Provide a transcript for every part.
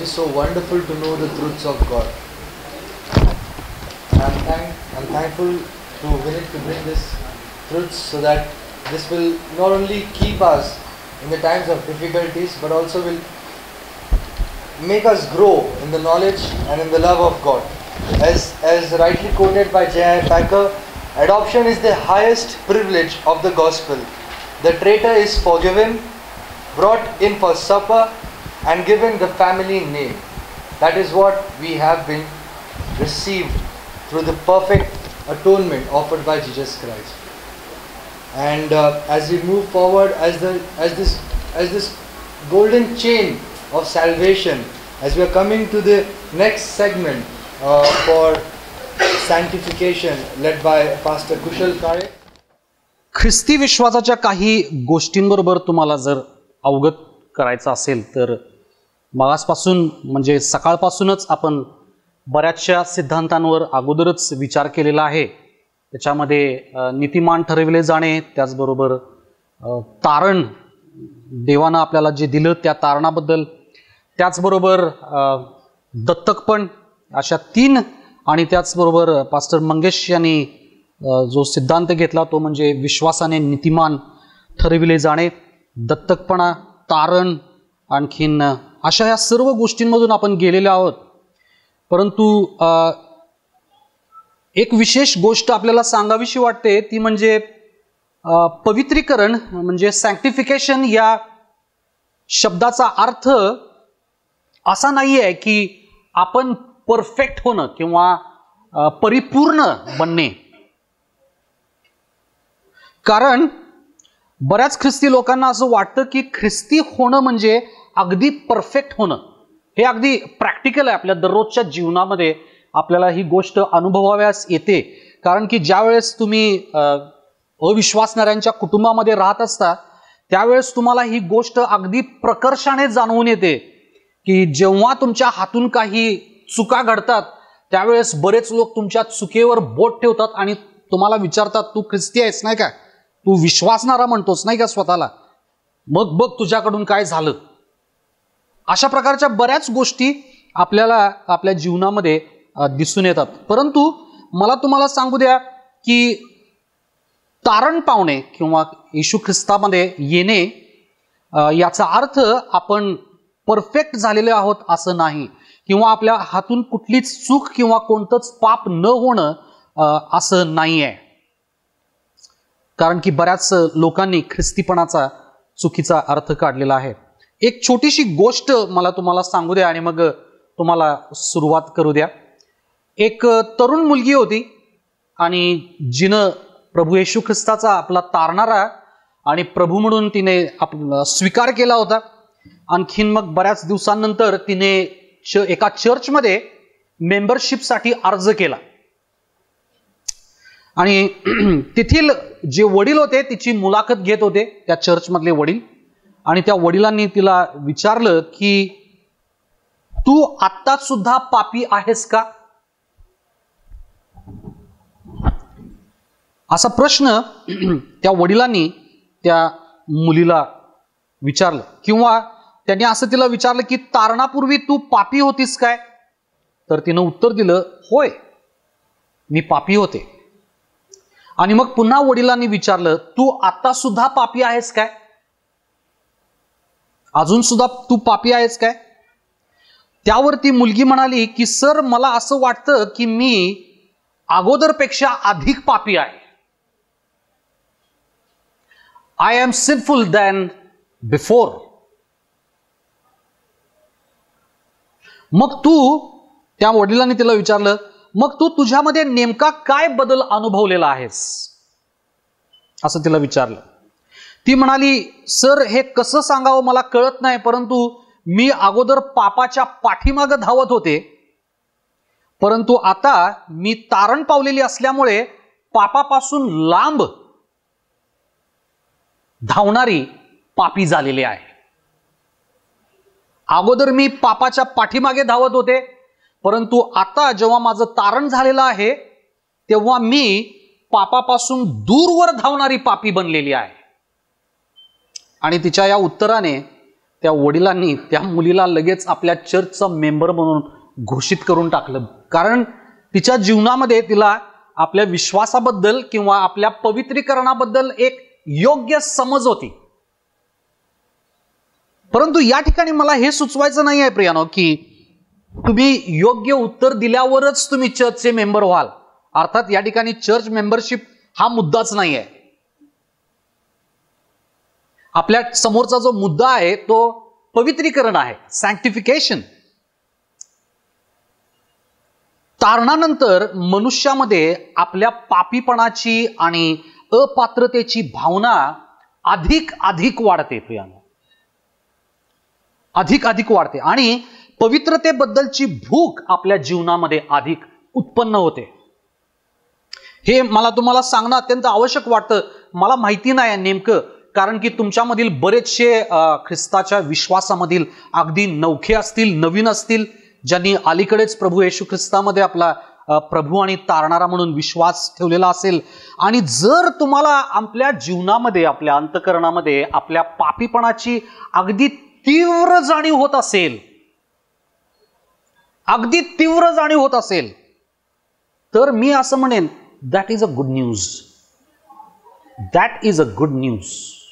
is so wonderful to know the truths of God. I'm thankful to Vinit to bring this truths so that this will not only keep us in the times of difficulties but also will make us grow in the knowledge and in the love of God. As rightly quoted by J.I. Packer, adoption is the highest privilege of the gospel. The traitor is forgiven, brought in for supper, and given the family name. That is what we have been received through the perfect atonement offered by Jesus Christ. And as we move forward, as this golden chain of salvation, as we are coming to the next segment for sanctification, led by Pastor Kaushal Kale. ख्रिस्ती विश्वासाच्या काही गोष्टींबरोबर तुम्हाला जर अवगत करायचं असेल तर मागासपासून म्हणजे सकाळपासूनच आपण बऱ्याचशा सिद्धांतांवर अगोदरच विचार केलेला आहे. त्याच्यामध्ये नीतिमान ठरविले जाणे, त्याचबरोबर तारण देवानं आपल्याला जे दिलं त्या तारणाबद्दल, त्याचबरोबर दत्तकपण, अशा 3 आणि त्याचबरोबर पास्टर मंगेश यांनी जो सिद्धांत घेतला तो म्हणजे विश्वासाने नीतिमान ठरविले जाणे, दत्तकपणा, तारण, आणखीन अशा ह्या सर्व गोष्टींमधून आपण गेलेले आहोत. परंतु एक विशेष गोष्ट आपल्याला सांगावीशी वाटते ती म्हणजे पवित्रीकरण म्हणजे सॅन्क्टिफिकेशन या शब्दाचा अर्थ असा नाही आहे की आपण परफेक्ट होणं किंवा परिपूर्ण बनणे. कारण बऱ्याच ख्रिस्ती लोकांना असं वाटतं की ख्रिस्ती होणं म्हणजे अगदी परफेक्ट होणं. हे अगदी प्रॅक्टिकल आहे, आपल्या दररोजच्या जीवनामध्ये आपल्याला ही गोष्ट अनुभवाव्यास येते. कारण की ज्या वेळेस तुम्ही अविश्वासणाऱ्यांच्या कुटुंबामध्ये राहत असता त्यावेळेस तुम्हाला ही गोष्ट अगदी प्रकर्षाने जाणवून येते की जेव्हा तुमच्या हातून काही चुका घडतात त्यावेळेस बरेच लोक तुमच्या चुकीवर बोट ठेवतात आणि तुम्हाला विचारतात, तू ख्रिस्ती आहेस नाही का, तू विश्वासणारा म्हणतोस नाही का स्वतःला, मग बघ तुझ्याकडून काय झालं. अशा प्रकारच्या बऱ्याच गोष्टी आपल्याला आपल्या जीवनामध्ये दिसून येतात. परंतु मला तुम्हाला सांगू द्या की तारण पावणे किंवा येशू ख्रिस्तामध्ये येणे याचा अर्थ आपण परफेक्ट झालेले आहोत असं नाही, किंवा आपल्या हातून कुठलीच चूक किंवा कोणतंच पाप न होणं असं नाही आहे. कारण की बऱ्याच लोकांनी ख्रिस्तीपणाचा चुकीचा अर्थ काढलेला आहे. एक छोटीशी गोष्ट मला तुम्हाला सांगू द्या आणि मग तुम्हाला सुरुवात करू द्या. एक तरुण मुलगी होती आणि जिनं प्रभू येशू ख्रिस्ताचा आपला तारणारा आणि प्रभू म्हणून तिने स्वीकार केला होता. आणखीन मग बऱ्याच दिवसांनंतर तिने एका चर्चमध्ये मेंबरशिपसाठी अर्ज केला आणि तेथील जे वडील होते तिची मुलाखत घेत होते, त्या चर्चमधले वडील. आणि त्या वडिलांनी तिला विचारलं की तू आत्ता सुद्धा पापी आहेस का, असा प्रश्न त्या वडिलांनी त्या मुलीला विचारलं. किंवा त्यांनी असं तिला विचारलं की तारणापूर्वी तू पापी होतीस काय. तर तिनं उत्तर दिलं, होय मी पापी होते. आणि मग पुन्हा वडिलांनी विचारलं, तू आता सुद्धा पापी आहेस काय, अजून सुद्धा तू पापी आहेस काय. त्यावरती मुलगी म्हणाली की सर मला असं वाटतं की मी अगोदरपेक्षा अधिक पापी आहे. I am sinful than before. मग तू, त्या वडिलांनी तिला विचारलं, मग तू तुझ्यामध्ये नेमका काय बदल अनुभवलेला आहेस असं तिला विचारलं. ती म्हणाली, सर हे कसं सांगावं मला कळत नाही, परंतु मी अगोदर पापाच्या पाठीमागं धावत होते, परंतु आता मी तारण पावलेली असल्यामुळे पापापासून लांब धावणारी पापी झालेली आहे. अगोदर मी पापाच्या पाठीमागे धावत होते, परंतु आता जेव्हा माझं तारण झालेलं आहे तेव्हा मी पापापासून दूरवर धावणारी पापी बनलेली आहे. आणि तिच्या या उत्तराने त्या वडिलांनी त्या मुलीला लगेच आपल्या चर्चचा मेंबर म्हणून घोषित करून टाकलं, कारण तिच्या जीवनामध्ये तिला आपल्या विश्वासाबद्दल किंवा आपल्या पवित्रीकरणाबद्दल एक योग्य समज होती. परंतु या ठिकाणी मला हे सुचवायचं नाही आहे प्रियानो की तुम्ही योग्य उत्तर दिल्यावरच तुम्ही चर्चचे मेंबर व्हाल. अर्थात या ठिकाणी चर्च मेंबरशिप हा मुद्दाच नाही आहे. आपल्या समोरचा जो मुद्दा आहे तो पवित्रीकरण आहे, सॅंक्टिफिकेशन. तारणानंतर मनुष्यामध्ये आपल्या पापीपणाची आणि अपात्रतेची भावना अधिक अधिक वाढते प्रियानो, अधिक अधिक वाढते आणि पवित्रतेबद्दलची भूक आपल्या जीवनामध्ये अधिक उत्पन्न होते. हे मला तुम्हाला सांगणं अत्यंत आवश्यक वाटतं. मला माहिती नाही नेमकं, कारण की तुमच्यामधील बरेचसे ख्रिस्ताच्या विश्वासामधील अगदी नवखे असतील, नवीन असतील, ज्यांनी अलीकडेच प्रभू येशू ख्रिस्तामध्ये आपला प्रभू आणि तारणारा म्हणून विश्वास ठेवलेला असेल. आणि जर तुम्हाला आपल्या जीवनामध्ये, आपल्या अंतःकरणामध्ये आपल्या पापीपणाची अगदी तीव्र जाणीव होत असेल, अगदी तीव्र जाणीव होत असेल, तर मी असं म्हणेन that is a good news. That is a good news.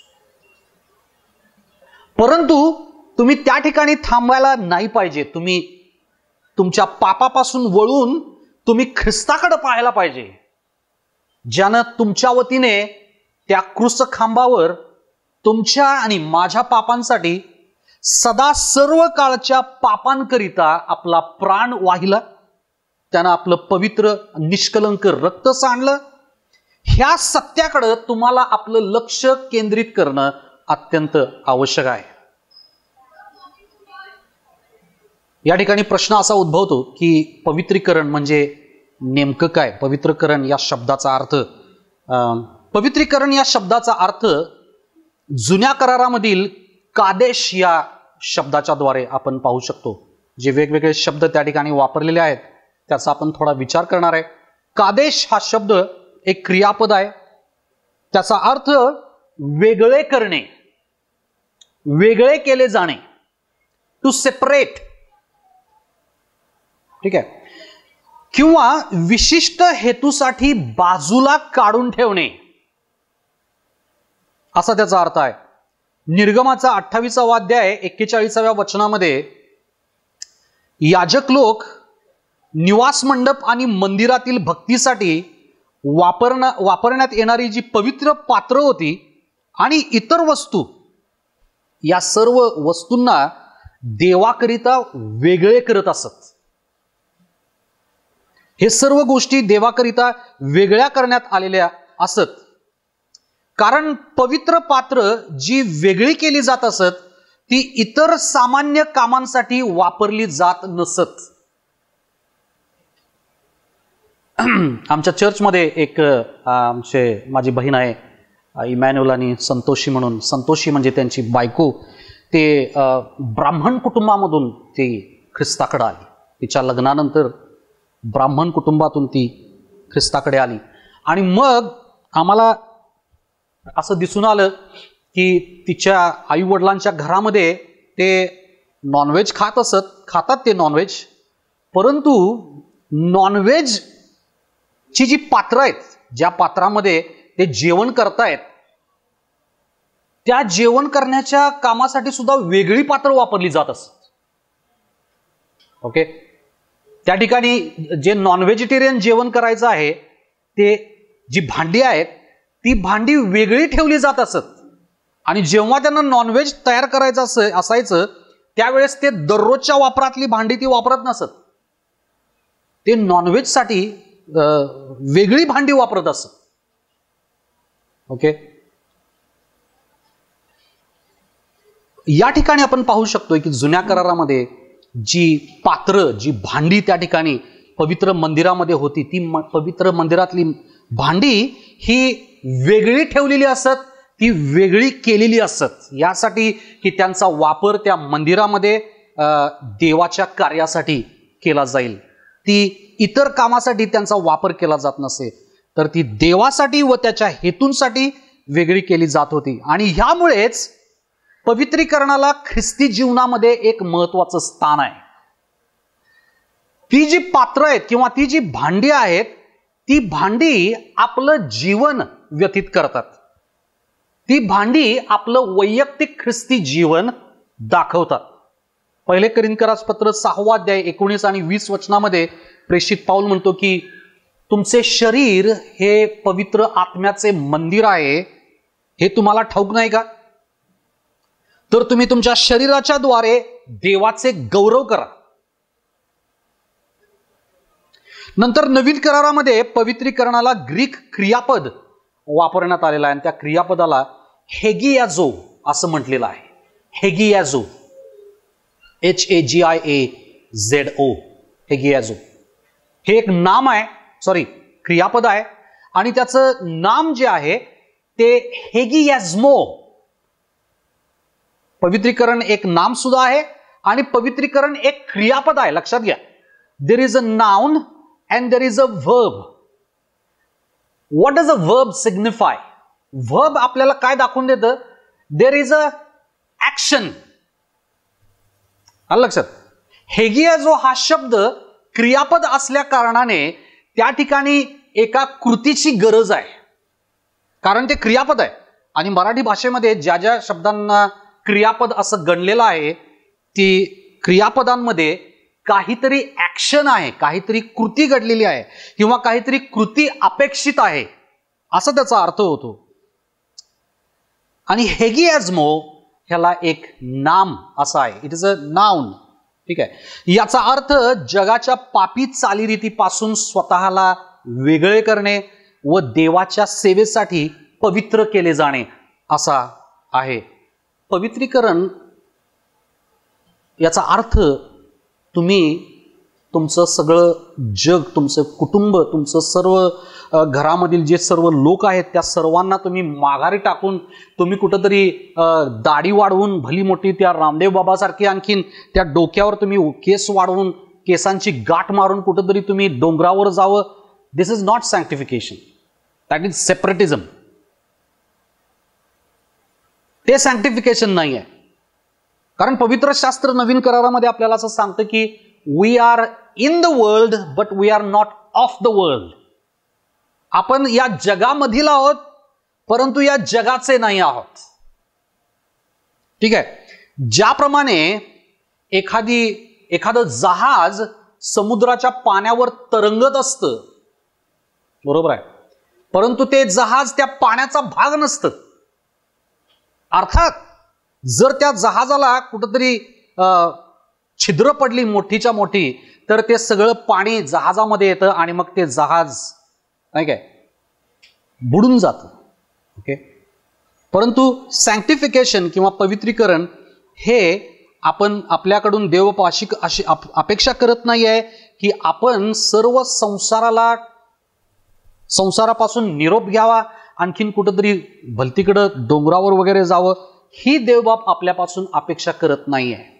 परंतु तुम्ही त्या ठिकाणी थांबायला नाही पाहिजे. तुम्ही तुमच्या पापापासून वळून तुम्ही ख्रिस्ताकडे पाहायला पाहिजे, ज्यानं तुमच्या वतीने त्या क्रूस खांबावर तुमच्या आणि माझ्या पापांसाठी सदा सर्व काळच्या पापांकरिता आपला प्राण वाहिला. त्यानं आपलं पवित्र निष्कलंक रक्त सांडलं. ह्या सत्याकडे तुम्हाला आपलं लक्ष केंद्रित करणं अत्यंत आवश्यक आहे. या ठिकाणी प्रश्न असा उद्भवतो की पवित्रीकरण म्हणजे नेमकं काय? पवित्रीकरण या शब्दाचा अर्थ, पवित्रीकरण या शब्दाचा अर्थ जुन्या करारामधील कादेश या शब्दाच्या द्वारे आपण पाहू शकतो. जे वेगवेगळे शब्द त्या ठिकाणी वापरलेले आहेत त्याचा आपण थोडा विचार करणार आहे. कादेश हा शब्द एक क्रियापद आहे. त्याचा अर्थ वेगळे करणे, वेगळे केले जाणे, टू सेपरेट, ठीक आहे, किंवा विशिष्ट हेतूसाठी बाजूला काढून ठेवणे, असा त्याचा अर्थ आहे. निर्गमाचा 28वा अध्याय 41व्या वचनामध्ये याजक लोक निवास मंडप आणि मंदिरातील भक्तीसाठी वापरण्यात येणारी जी पवित्र पात्र होती आणि इतर वस्तू, या सर्व वस्तूंना देवाकरिता वेगळे करत असत. हे सर्व गोष्टी देवाकरिता वेगळ्या करण्यात आलेल्या असत, कारण पवित्र पात्र जी वेगळी केली जात असत ती इतर सामान्य कामांसाठी वापरली जात नसत. आमच्या चर्चमध्ये एक माझी बहीण आहे इमॅन्युअल आणि संतोषी म्हणून. संतोषी म्हणजे त्यांची बायको. ते ब्राह्मण कुटुंबामधून ती ख्रिस्ताकडे आली. तिच्या लग्नानंतर ब्राह्मण कुटुंबातून ती ख्रिस्ताकडे आली. आणि मग आम्हाला असं दिसून आलं की तिच्या आई वडिलांच्या घरामध्ये ते नॉनव्हेज खातात ते नॉनव्हेज, परंतु नॉनव्हेज ची जी पात्र आहेत, ज्या पात्रामध्ये ते जेवण करतायत, त्या जेवण करण्याच्या कामासाठी सुद्धा वेगळी पात्र वापरली जात असत. ओके, त्या ठिकाणी जे नॉन व्हेजिटेरियन जेवण करायचं आहे ते जी भांडी आहेत ती भांडी वेगळी ठेवली जात असत. आणि जेव्हा त्यांना नॉनव्हेज तयार करायचं असायचं त्यावेळेस ते दररोजच्या वापरातली भांडी ती वापरत नसत. ते नॉनव्हेजसाठी वेगळी भांडी वापरत असत. ओके, या ठिकाणी आपण पाहू शकतोय की जुन्या करारामध्ये जी पात्र, जी भांडी त्या ठिकाणी पवित्र मंदिरामध्ये होती, ती पवित्र मंदिरातली भांडी ही वेगळी ठेवलेली असत, ती वेगळी केलेली असत, यासाठी की त्यांचा वापर त्या मंदिरामध्ये देवाच्या कार्यासाठी केला जाईल. ती इतर कामासाठी त्यांचा वापर केला जात नसे, तर ती देवासाठी व त्याच्या हेतूंसाठी वेगळी केली जात होती. आणि ह्यामुळेच पवित्रीकरणाला ख्रिस्ती जीवनामध्ये एक महत्वाचं स्थान आहे. ती जी पात्र आहेत किंवा ती जी भांडी आहेत, ती भांडी आपलं जीवन व्यतीत करतात. ती भांडी आपलं वैयक्तिक ख्रिस्ती जीवन दाखवतात. पहिले कोरिंथीयांस पत्र 6 अध्याय 19 आणि 20 वचनामध्ये प्रेषित पाऊल म्हणतो की तुमचे शरीर हे पवित्र आत्म्याचे मंदिर आहे, हे तुम्हाला ठाऊक नाही का? तर तुम्ही तुमच्या शरीराच्या द्वारे देवाचे गौरव करा. नंतर नवीन करारामध्ये पवित्रीकरणाला ग्रीक क्रियापद वापरण्यात आलेला आहे आणि त्या क्रियापदाला हेगियाझो असं म्हटलेलं आहे. हेगियाझो, HAGIAZO, हेगियाझो हे एक नाम आहे, क्रियापद आहे आणि त्याचं नाम जे आहे ते हेगियाझ्मो. पवित्रीकरण एक नाम सुद्धा आहे आणि पवित्रीकरण एक क्रियापद आहे. लक्षात घ्या, there is a noun and there is a verb. What does a verb signify? Verb आपल्याला काय दाखवून देतं? There is a action. आलं लक्षात? हेगियाझो हा शब्द क्रियापद असल्या कारणाने त्या ठिकाणी एका कृतीची गरज आहे, कारण ते क्रियापद आहे. आणि मराठी भाषेमध्ये ज्या ज्या शब्दांना क्रियापद असं गणलेलं आहे, ती क्रियापदांमध्ये काहीतरी ऍक्शन आहे, काहीतरी कृती घडलेली आहे किंवा काहीतरी कृती अपेक्षित आहे असा त्याचा अर्थ होतो. आणि हेगियाझ्मो ह्याला एक नाम असा आहे. It is a noun. ठीक आहे. याचा अर्थ जगाच्या पापी चालीरीतीपासून स्वतःला वेगळे करणे व देवाच्या सेवेसाठी पवित्र केले जाणे असा आहे. पवित्रीकरण याचा अर्थ तुम्ही तुमचं सगळं जग, तुमचं कुटुंब, तुमचं सर्व घरामधील जे सर्व लोक आहेत त्या सर्वांना तुम्ही माघारी टाकून तुम्ही कुठंतरी दाढी वाढवून भली मोठी त्या रामदेव बाबासारखी आणखीन त्या डोक्यावर तुम्ही केस वाढवून केसांची गाठ मारून कुठंतरी तुम्ही डोंगरावर जावं. This is not sanctification, that is separatism. ते सॅक्टिफिकेशन नाही आहे. कारण पवित्र शास्त्र नवीन करारामध्ये आपल्याला असं सांगतं की we are in the world but we are not of the world. आपण या जगामधील आहोत परंतु या जगाचे नाही आहोत. ठीक आहे. ज्याप्रमाणे एखादं जहाज समुद्राच्या पाण्यावर तरंगत असतं, बरोबर आहे, परंतु ते जहाज त्या पाण्याचा भाग नसतं. अर्थात जर त्या जहाजाला कुठंतरी छिद्र पडली मोठीच्या मोठी तर ते सगळं पाणी जहाजामध्ये येतं आणि मग ते जहाज नाही काय बुडून जातं. ओके. परंतु सॅंक्टिफिकेशन किंवा पवित्रीकरण हे आपण आपल्याकडून देवपाशी अशी अपेक्षा करत नाही आहे की आपण सर्व संसारापासून निरोप घ्यावा, आणखीन कुठंतरी भलतीकडं डोंगरावर वगैरे जावं, ही देवबाप आपल्यापासून अपेक्षा करत नाही आहे.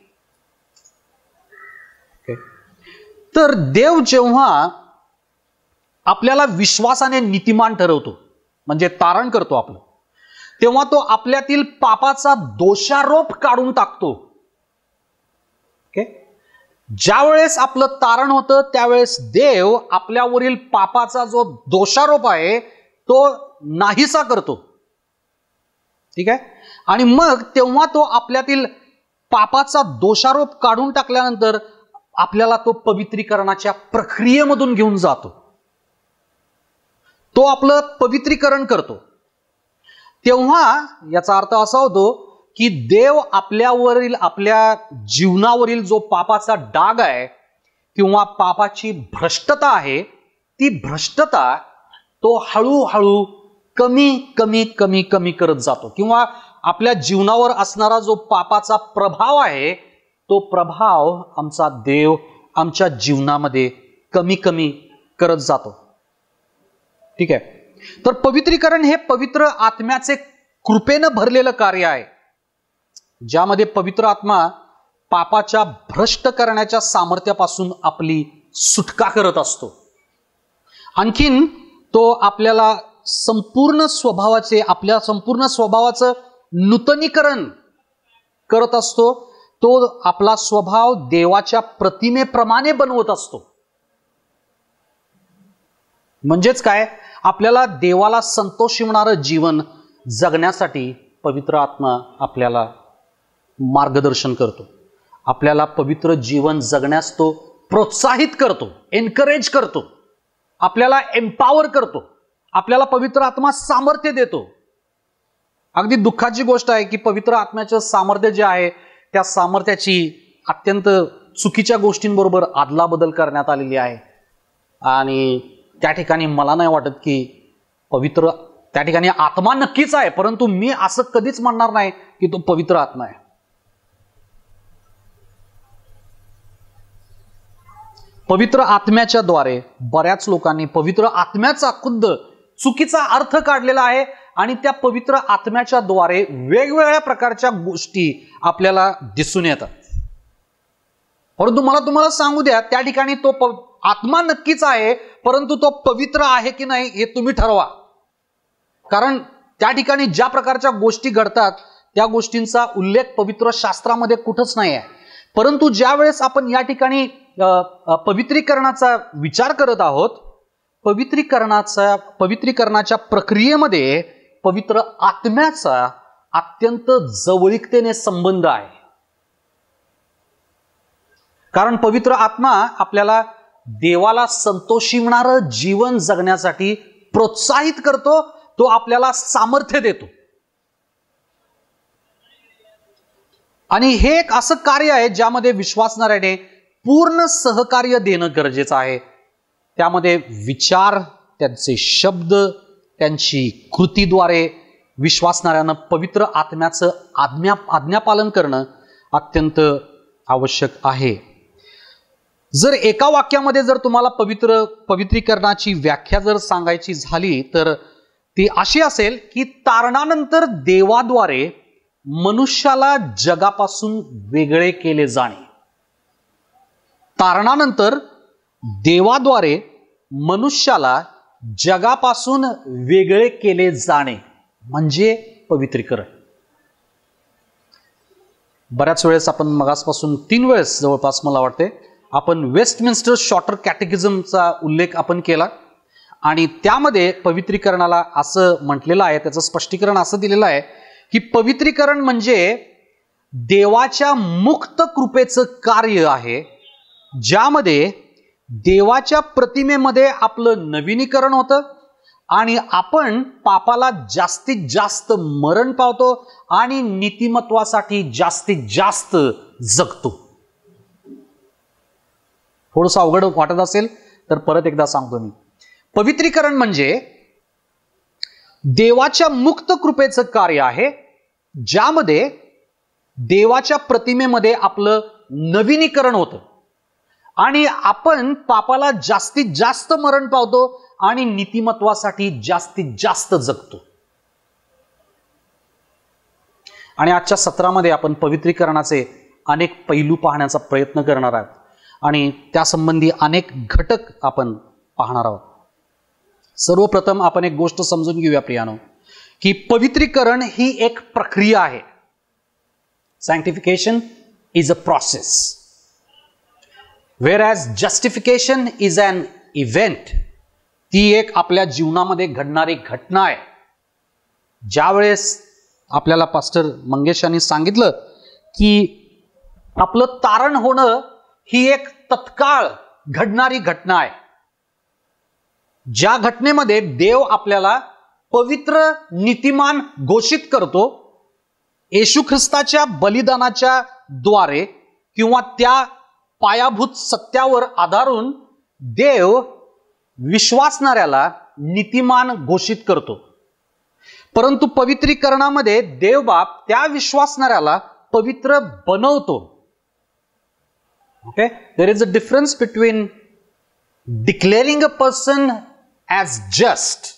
तर देव जेव्हा आपल्याला विश्वासाने नीतिमान ठरवतो, म्हणजे तारण करतो आपलं, तेव्हा तो आपल्यातील पापाचा दोषारोप काढून टाकतो. ओके. ज्या वेळेस आपलं तारण होतं त्यावेळेस देव आपल्यावरील पापाचा जो दोषारोप आहे तो नाहीसा करतो. ठीक आहे. आणि मग तेव्हा तो आपल्यातील पापाचा दोषारोप काढून टाकल्यानंतर आपल्याला तो पवित्रीकरणाच्या प्रक्रियेमधून घेऊन जातो. तो आपलं पवित्रीकरण करतो. तेव्हा याचा अर्थ असा होतो की देव आपल्यावरील, आपल्या जीवनावरील जो पापाचा डाग आहे किंवा पापाची भ्रष्टता आहे, ती भ्रष्टता तो हळूहळू कमी कमी कमी कमी करत जातो. किंवा आपल्या जीवनावर असणारा जो पापाचा प्रभाव आहे तो प्रभाव आमचा देव आमच्या जीवनामध्ये कमी कमी करत जातो. ठीक आहे. तर पवित्रीकरण हे पवित्र आत्म्याचे कृपेनं भरलेलं कार्य आहे, ज्यामध्ये पवित्र आत्मा पापाच्या भ्रष्ट करण्याच्या सामर्थ्यापासून आपली सुटका करत असतो. आणखीन तो आपल्याला आपल्या संपूर्ण स्वभावाचं नूतनीकरण करत असतो, तो आपला स्वभाव देवाच्या प्रतिमेप्रमाणे बनवत असतो. म्हणजेच काय, आपल्याला देवाला संतोषिवणारं जीवन जगण्यासाठी पवित्र आत्मा आपल्याला मार्गदर्शन करतो. आपल्याला पवित्र जीवन जगण्यास तो प्रोत्साहित करतो, एनकरेज करतो, आपल्याला एम्पावर करतो. आपल्याला पवित्र आत्मा सामर्थ्य देतो. अगदी दुःखाची गोष्ट आहे की पवित्र आत्म्याचं सामर्थ्य जे आहे त्या सामर्थ्याची अत्यंत चुकीच्या गोष्टींबरोबर आदलाबदल करण्यात आलेली आहे. आणि त्या ठिकाणी मला नाही वाटत की पवित्र, त्या ठिकाणी आत्मा नक्कीच आहे, परंतु मी असं कधीच म्हणणार नाही की तो पवित्र आत्मा आहे. पवित्र आत्म्याच्या द्वारे बऱ्याच लोकांनी पवित्र आत्म्याचा खुद्द चुकीचा अर्थ काढलेला आहे आणि त्या पवित्र आत्म्याच्या द्वारे वेगवेगळ्या प्रकारच्या गोष्टी आपल्याला दिसून येतात. परंतु मला तुम्हाला सांगू द्या, त्या ठिकाणी तो आत्मा नक्कीच आहे, परंतु तो पवित्र आहे की नाही हे तुम्ही ठरवा. कारण त्या ठिकाणी ज्या प्रकारच्या गोष्टी घडतात त्या गोष्टींचा उल्लेख पवित्र शास्त्रामध्ये कुठंच नाही आहे. परंतु ज्या वेळेस आपण या ठिकाणी पवित्रीकरणाचा विचार करत आहोत, पवित्रीकरणाच्या प्रक्रियेमध्ये पवित्र आत्म्याचा अत्यंत जवळीकतेने संबंध आहे. कारण पवित्र आत्मा आपल्याला देवाला संतोषिवणारं जीवन जगण्यासाठी प्रोत्साहित करतो, तो आपल्याला सामर्थ्य देतो. आणि हे एक असं कार्य आहे ज्यामध्ये विश्वासणाऱ्याने पूर्ण सहकार्य देणं गरजेचं आहे. त्यामध्ये विचार, त्यांचे शब्द, त्यांची कृतीद्वारे विश्वासणाऱ्यानं पवित्र आत्म्याचं आज्ञापालन करणं अत्यंत आवश्यक आहे. जर एका वाक्यामध्ये जर तुम्हाला पवित्रीकरणाची व्याख्या जर सांगायची झाली तर ती अशी असेल की तारणानंतर देवाद्वारे मनुष्याला जगापासून वेगळे केले जाणे. तारणानंतर देवाद्वारे मनुष्याला जगापासून वेगळे केले जाणे म्हणजे पवित्रीकरण. बऱ्याच वेळेस आपण मगासपासून 3 वेळेस जवळपास मला वाटते आपण वेस्टमिन्स्टर शॉर्टर कॅटेकिझमचा उल्लेख आपण केला आणि त्यामध्ये पवित्रीकरणाला असं म्हटलेलं आहे, त्याचं स्पष्टीकरण असं दिलेलं आहे की पवित्रीकरण म्हणजे देवाच्या मुक्त कृपेचं कार्य आहे, ज्यामध्ये देवाच्या प्रतिमेमध्ये आपलं नवीनीकरण होतं आणि आपण पापाला जास्तीत जास्त मरण पावतो आणि नीतिमत्वासाठी जास्तीत जास्त जगतो. थोडंसं अवघड वाटत असेल तर परत एकदा सांगतो मी. पवित्रीकरण म्हणजे देवाच्या मुक्त कृपेचं कार्य आहे, ज्यामध्ये देवाच्या प्रतिमेमध्ये आपलं नवीनीकरण होतं आणि आपण पापाला जास्तीत जास्त मरण पावतो आणि नीतिमत्वासाठी जास्तीत जास्त जगतो. आणि आजच्या सत्रामध्ये आपण पवित्रीकरणाचे अनेक पैलू पाहण्याचा प्रयत्न करणार आहोत आणि त्यासंबंधी अनेक घटक आपण पाहणार आहोत. सर्वप्रथम आपण एक गोष्ट समजून घेऊया प्रियानो, की पवित्रीकरण ही एक प्रक्रिया आहे. Sanctification is a process, whereas justification is an event. ती एक आपल्या जीवनामध्ये घडणारी घटना आहे. ज्यावेळेस आपल्याला पास्टर मंगेश यांनी सांगितलं की आपलं तारण होणं ही एक तत्काळ घडणारी घटना आहे, ज्या घटनेमध्ये देव आपल्याला पवित्र नीतिमान घोषित करतो. येशू ख्रिस्ताच्या बलिदानाच्या द्वारे किंवा त्या पायाभूत सत्यावर आधारून देव विश्वासणाऱ्याला नीतिमान घोषित करतो. परंतु पवित्रीकरणामध्ये देव बाप त्या विश्वासणाऱ्याला पवित्र बनवतो. Okay, there is a difference between declaring a person as just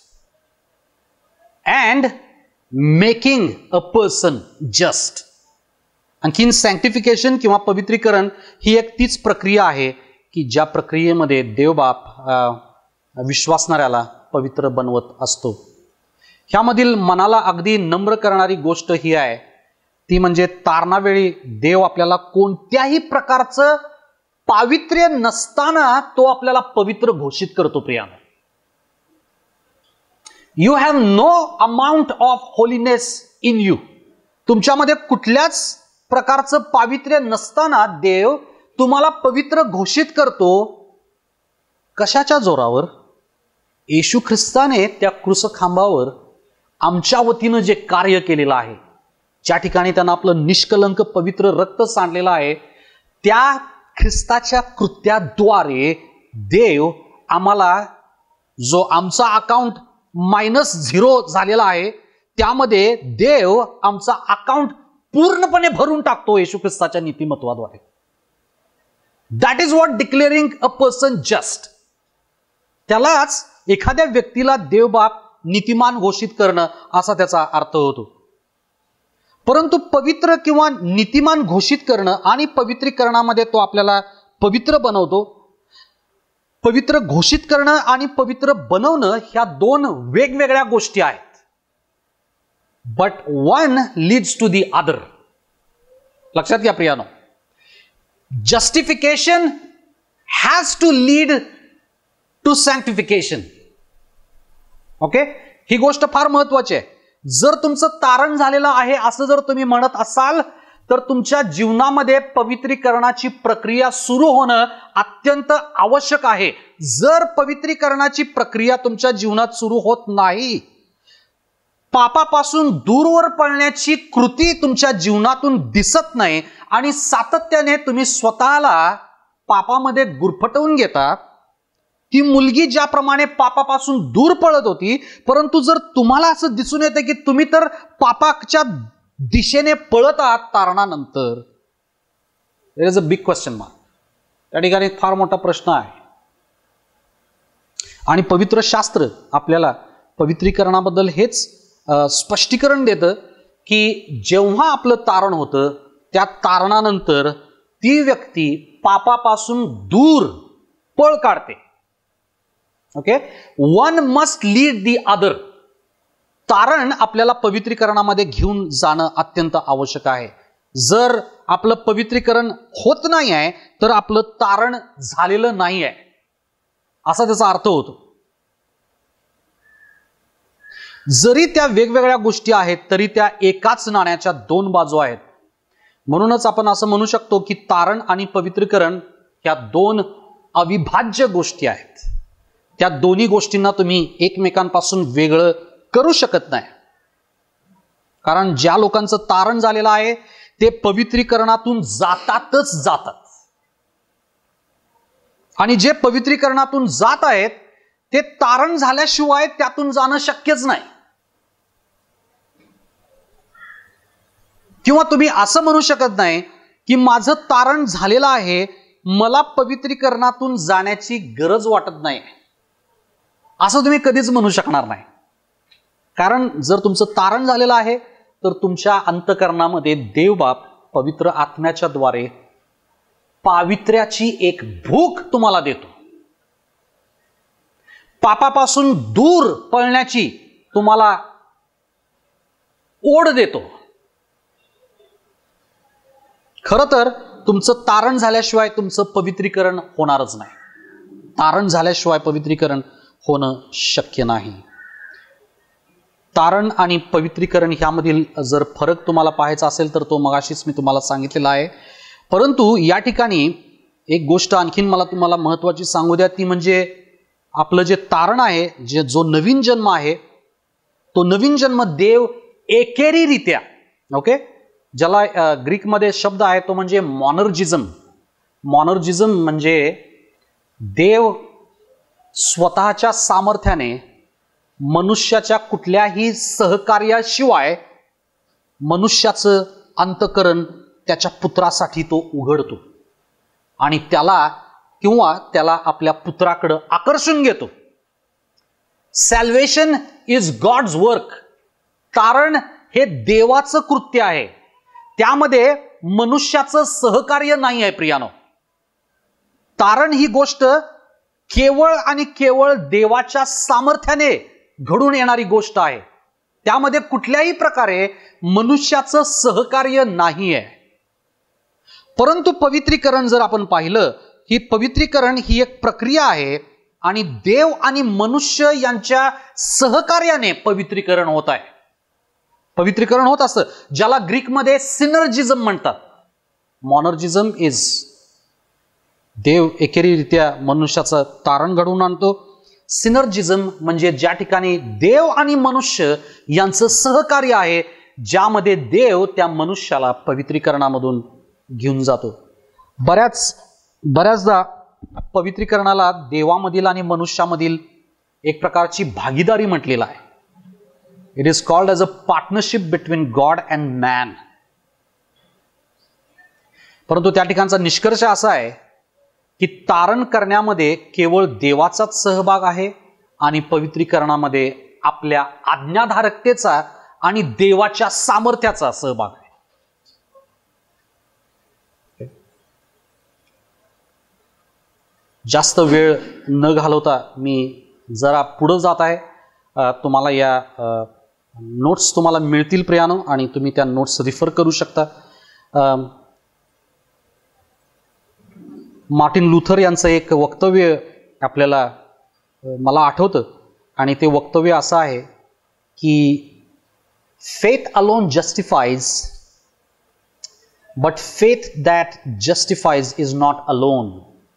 and making a person just. आणखीन सॅन्क्टिफिकेशन किंवा पवित्रीकरण ही एक तीच प्रक्रिया आहे की ज्या प्रक्रियेमध्ये देवबाप विश्वासणाऱ्याला पवित्र बनवत असतो. ह्यामधील मनाला अगदी नम्र करणारी गोष्ट ही आहे, ती म्हणजे तारणावेळी देव आपल्याला कोणत्याही प्रकारचं पावित्र्य नसताना तो आपल्याला पवित्र घोषित करतो. प्रियानो, you have no amount of holiness in you. तुमच्यामध्ये कुठल्याच प्रकारचं पावित्र्य नसताना देव तुम्हाला पवित्र घोषित करतो. कशाच्या जोरावर? येशू ख्रिस्ताने त्या क्रूसखांबावर आमच्या वतीनं जे कार्य केलेलं आहे, ज्या ठिकाणी त्यांना आपलं निष्कलंक पवित्र रक्त सांडलेलं आहे, त्या ख्रिस्ताच्या कृत्याद्वारे देव आम्हाला जो आमचा अकाउंट -0 झालेला आहे, त्यामध्ये देव आमचा अकाउंट पूर्णपणे भरून टाकतो येशू ख्रिस्ताच्या नीतिमत्वाद्वारे. That is what declaring a person just. त्यालाच एखाद्या व्यक्तीला देवबाप नीतिमान घोषित करणं असा त्याचा अर्थ होतो. परंतु पवित्र किंवा नीतिमान घोषित करणं आणि पवित्रीकरणामध्ये तो आपल्याला पवित्र बनवतो. पवित्र घोषित करणं आणि पवित्र बनवणं ह्या दोन वेगवेगळ्या गोष्टी आहेत. But one leads to the other. लक्षात घ्या प्रियानो, justification has to lead to sanctification. Okay, ही गोष्ट फार महत्वाची आहे. जर तुमचं तारण झालेलं आहे असं जर तुम्ही म्हणत असाल तर तुमच्या जीवनामध्ये पवित्रीकरणाची प्रक्रिया सुरू होणं अत्यंत आवश्यक आहे. जर पवित्रीकरणाची प्रक्रिया तुमच्या जीवनात सुरू होत नाही, पापापासून दूरवर पळण्याची कृती तुमच्या जीवनातून दिसत नाही आणि सातत्याने तुम्ही स्वतःला पापामध्ये गुरफटवून घेता, ती मुलगी ज्याप्रमाणे पापापासून दूर पळत होती, परंतु जर तुम्हाला असं दिसून येतं की तुम्ही तर पापाच्या दिशेने पळत आहात तारणानंतर, there is a big question mark. त्या ठिकाणी फार मोठा प्रश्न आहे. आणि पवित्र शास्त्र आपल्याला पवित्रीकरणाबद्दल हेच स्पष्टीकरण देतं की जेव्हा आपलं तारण होतं त्या तारणानंतर ती व्यक्ती पापापासून दूर पळ काढते. Okay, one must lead the other. तारण आपल्याला पवित्रीकरणामध्ये घेऊन जाणं अत्यंत आवश्यक आहे. जर आपलं पवित्रीकरण होत नाही आहे तर आपलं तारण झालेलं नाही आहे असा त्याचा अर्थ होतो. जरी त्या वेगवेगळ्या गोष्टी आहेत तरी त्या एकाच नाण्याच्या दोन बाजू आहेत. म्हणूनच आपण असं म्हणू शकतो की तारण आणि पवित्रीकरण ह्या दोन अविभाज्य गोष्टी आहेत. त्या दोन्ही गोष्टींना तुम्ही एकमेकांपासून वेगळं करू शकत नाही. कारण ज्या लोकांचं तारण झालेलं आहे ते पवित्रीकरणातून जातातच जातात, आणि जे पवित्रीकरणातून जात आहेत ते तारण झाल्याशिवाय त्यातून जाणं शक्यच नाही. किंवा तुम्ही असं म्हणू शकत नाही की माझं तारण झालेलं आहे, मला पवित्रीकरणातून जाण्याची गरज वाटत नाही, असं तुम्ही कधीच म्हणू शकणार नाही. कारण जर तुमचं तारण झालेलं आहे तर तुमच्या अंतःकरणामध्ये देवबाप पवित्र आत्म्याच्या द्वारे पावित्र्याची एक भूक तुम्हाला देतो. पापापासून दूर पळण्याची तुम्हाला ओढ देतो. खरं तर तुमचं तारण झाल्याशिवाय तुमचं पवित्रीकरण होणारच नाही. तारण झाल्याशिवाय पवित्रीकरण होणं शक्य नाही. तारण आणि पवित्रीकरण ह्यामधील जर फरक तुम्हाला पाहायचा असेल तर तो मगाशीच मी तुम्हाला सांगितलेला आहे. परंतु या ठिकाणी एक गोष्ट आणखीन मला तुम्हाला महत्वाची सांगू द्या, ती म्हणजे आपलं जे तारण आहे, जो नवीन जन्म आहे, तो नवीन जन्म देव एकेरीरित्या, ओके, ज्याला ग्रीकमध्ये शब्द आहे तो म्हणजे मॉनर्जिझम. मॉनर्जिझम म्हणजे देव स्वतःच्या सामर्थ्याने मनुष्याच्या कुठल्याही सहकार्याशिवाय मनुष्याचं अंतःकरण त्याच्या पुत्रासाठी तो उघडतो आणि त्याला आपल्या पुत्राकडे आकर्षून घेतो. Salvation is God's work. तारण हे देवाचं कृत्य आहे, त्यामध्ये मनुष्याचं सहकार्य नाही आहे प्रियानो. तारण ही गोष्ट केवळ आणि केवळ देवाच्या सामर्थ्याने घडून येणारी गोष्ट आहे. त्यामध्ये कुठल्याही प्रकारे मनुष्याचं सहकार्य नाही आहे. परंतु पवित्रीकरण जर आपण पाहिलं, ही पवित्रीकरण ही एक प्रक्रिया आहे आणि देव आणि मनुष्य यांच्या सहकार्याने पवित्रीकरण होत आहे. पवित्रीकरण होत असतं, ज्याला ग्रीकमध्ये सिनर्जिझम म्हणतात. मॉनर्जिझम इज देव एकेरीरित्या मनुष्याचं तारण घडवून आणतो. सिनर्जिझम म्हणजे ज्या ठिकाणी देव आणि मनुष्य यांचं सहकार्य आहे, ज्यामध्ये देव त्या मनुष्याला पवित्रीकरणामधून घेऊन जातो. बऱ्याचदा पवित्रीकरणाला देवामधील आणि मनुष्यामधील एक प्रकारची भागीदारी म्हटलेला आहे. It is called as a partnership between God and man. परंतु त्या ठिकाणचा निष्कर्ष असा आहे की तारण करण्यामध्ये केवळ देवाचाच सहभाग आहे आणि पवित्रीकरणामध्ये आपल्या आज्ञाधारकतेचा आणि देवाच्या सामर्थ्याचा सहभाग आहे. जास्त वेळ न घालवता मी जरा पुढे जात आहे. तुम्हाला या नोट्स तुम्हाला मिळतील प्रियानो, आणि तुम्ही त्या नोट्स रिफर करू शकता. मार्टिन लुथर यांचं एक वक्तव्य आपल्याला मला आठवतं, आणि ते वक्तव्य असं आहे की faith alone justifies, but faith that justifies is not alone.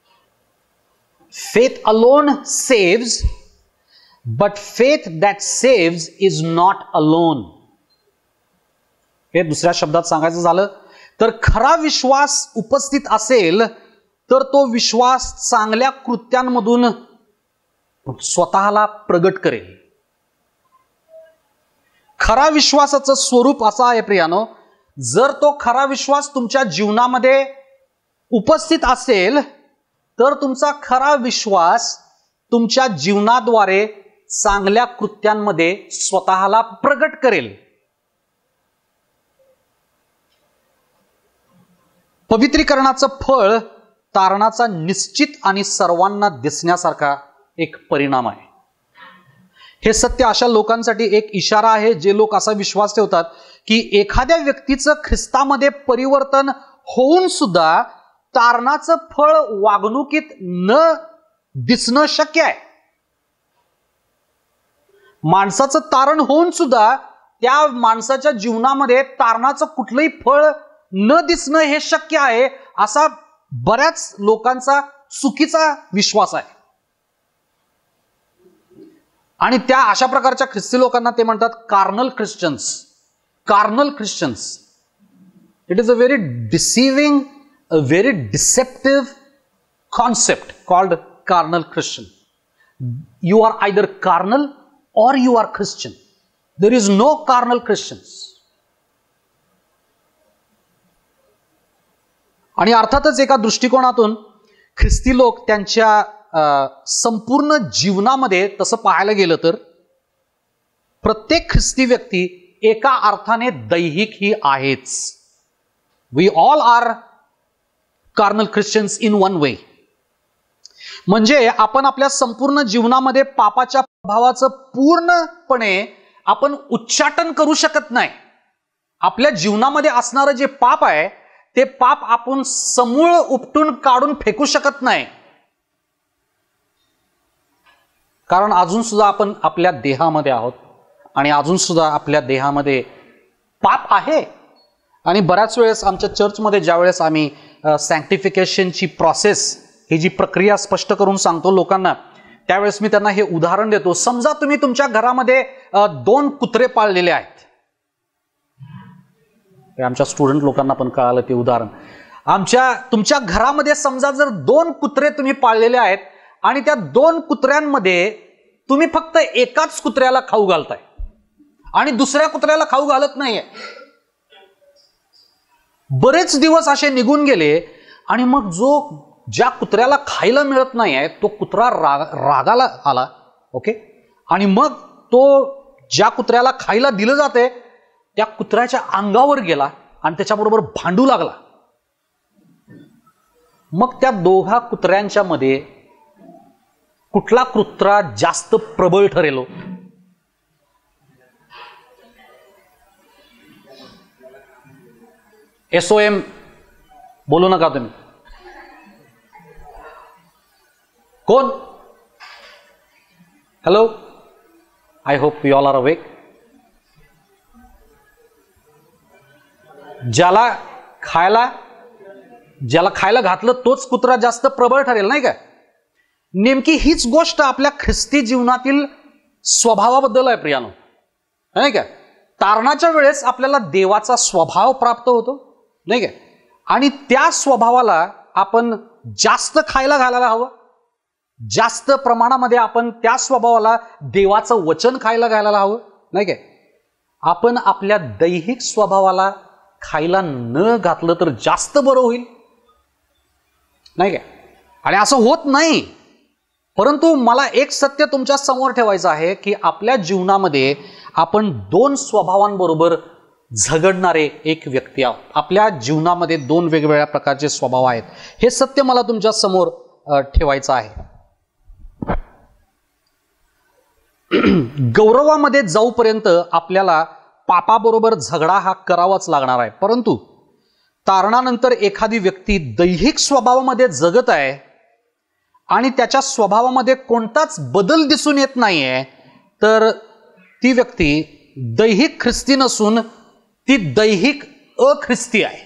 Faith alone saves, but faith that saves is not alone. हे दुसऱ्या शब्दात सांगायचं झालं तर खरा विश्वास उपस्थित असेल तर तो विश्वास चांगल्या कृत्यांमधून स्वतःला प्रगट करेल. खरा विश्वासाचं स्वरूप असं आहे प्रियानो, जर तो खरा विश्वास तुमच्या जीवनामध्ये उपस्थित असेल तर तुमचा खरा विश्वास तुमच्या जीवनाद्वारे चांगल्या कृत्यांमध्ये स्वतःला प्रगट करेल. पवित्रीकरणाचं फळ तारणाचा निश्चित आणि सर्वांना दिसण्यासारखा एक परिणाम आहे. हे सत्य अशा लोकांसाठी एक इशारा आहे जे लोक असा विश्वास ठेवतात की एखाद्या व्यक्तीचं ख्रिस्तामध्ये परिवर्तन होऊन सुद्धा तारणाचं फळ वागणुकीत न दिसणं शक्य आहे. माणसाचं तारण होऊन सुद्धा त्या माणसाच्या जीवनामध्ये तारणाचं कुठलंही फळ न दिसणं हे शक्य आहे, असा बऱ्याच लोकांचा चुकीचा विश्वास आहे. आणि त्या अशा प्रकारच्या ख्रिस्ती लोकांना ते म्हणतात carnal Christians. Carnal Christians. It is a very deceiving, a very deceptive concept called carnal Christian. You are either carnal or you are Christian. There is no carnal Christians. आणि अर्थातच एका दृष्टिकोनातून ख्रिस्ती लोक त्यांच्या संपूर्ण जीवनामध्ये तसं पाहायला गेलं तर प्रत्येक ख्रिस्ती व्यक्ती एका अर्थाने दैहिक ही आहेच. We all are carnal Christians in one way. म्हणजे आपण आपल्या संपूर्ण जीवनामध्ये पापाच्या प्रभावाचं पूर्णपणे आपण उच्चाटन करू शकत नाही. आपल्या जीवनामध्ये असणारं जे पाप आहे ते पाप आपण समूळ उपटून काढून फेकू शकत नाही, कारण अजून सुद्धा आपण आपल्या देहामध्ये आहोत आणि अजून सुद्धा आपल्या देहामध्ये पाप आहे. आणि बऱ्याच वेळेस आमच्या चर्चमध्ये ज्यावेळेस आम्ही सॅन्क्टिफिकेशनची प्रोसेस ही जी प्रक्रिया स्पष्ट करून सांगतो लोकांना, त्यावेळेस मी त्यांना हे उदाहरण देतो. समजा तुम्ही तुमच्या घरामध्ये 2 कुत्रे पाळलेले आहेत. आमच्या स्टुडंट लोकांना पण कळालं ते उदाहरण. तुमच्या घरामध्ये समजा जर 2 कुत्रे तुम्ही पाळलेले आहेत आणि त्या 2 कुत्र्यांमध्ये तुम्ही फक्त एकाच कुत्र्याला खाऊ घालताय आणि दुसऱ्या कुत्र्याला खाऊ घालत नाहीये. बरेच दिवस असे निघून गेले आणि मग ज्या कुत्र्याला खायला मिळत नाही आहे तो कुत्रा रागाला आला. ओके. आणि मग तो ज्या कुत्र्याला खायला दिलं जाते त्या कुत्र्याच्या अंगावर गेला आणि त्याच्याबरोबर भांडू लागला. मग त्या दोघा कुत्र्यांच्या मध्ये कुठला कुत्रा जास्त प्रबळ ठरेल? SOM बोलू नका तुम्ही. कोण? Hello, I hope you all are awake. ज्याला खायला घातलं तोच कुत्रा जास्त प्रबळ ठरेल, नाही का? नेमकी हीच गोष्ट आपल्या ख्रिस्ती जीवनातील स्वभावाबद्दल आहे प्रियानो, नाही का? तारणाच्या वेळेस आपल्याला देवाचा स्वभाव प्राप्त होतो, नाही का? आणि त्या स्वभावाला आपण जास्त खायला घालायला हवं. जास्त प्रमाणामध्ये आपण त्या स्वभावाला देवाचं वचन खायला घालायला हवं, नाही का? आपण आपल्या दैहिक स्वभावाला खायला न घातलं तर जास्त बरं होईल, नाही का? आणि असं होत नाही. परंतु मला एक सत्य तुमच्या समोर ठेवायचं आहे की आपल्या जीवनामध्ये आपण दोन स्वभावांबरोबर झगडणारे एक व्यक्ती आहोत. आपल्या जीवनामध्ये दोन वेगवेगळ्या प्रकारचे स्वभाव आहेत. हे सत्य मला तुमच्या समोर ठेवायचं आहे. गौरवामध्ये जाऊपर्यंत आपल्याला पापाबरोबर झगडा हा करावाच लागणार आहे. परंतु तारणानंतर एखादी व्यक्ती दैहिक स्वभावामध्ये जगत आहे आणि त्याच्या स्वभावामध्ये कोणताच बदल दिसून येत नाहीये, तर ती व्यक्ती दैहिक ख्रिस्ती नसून ती दैहिक अख्रिस्ती आहे.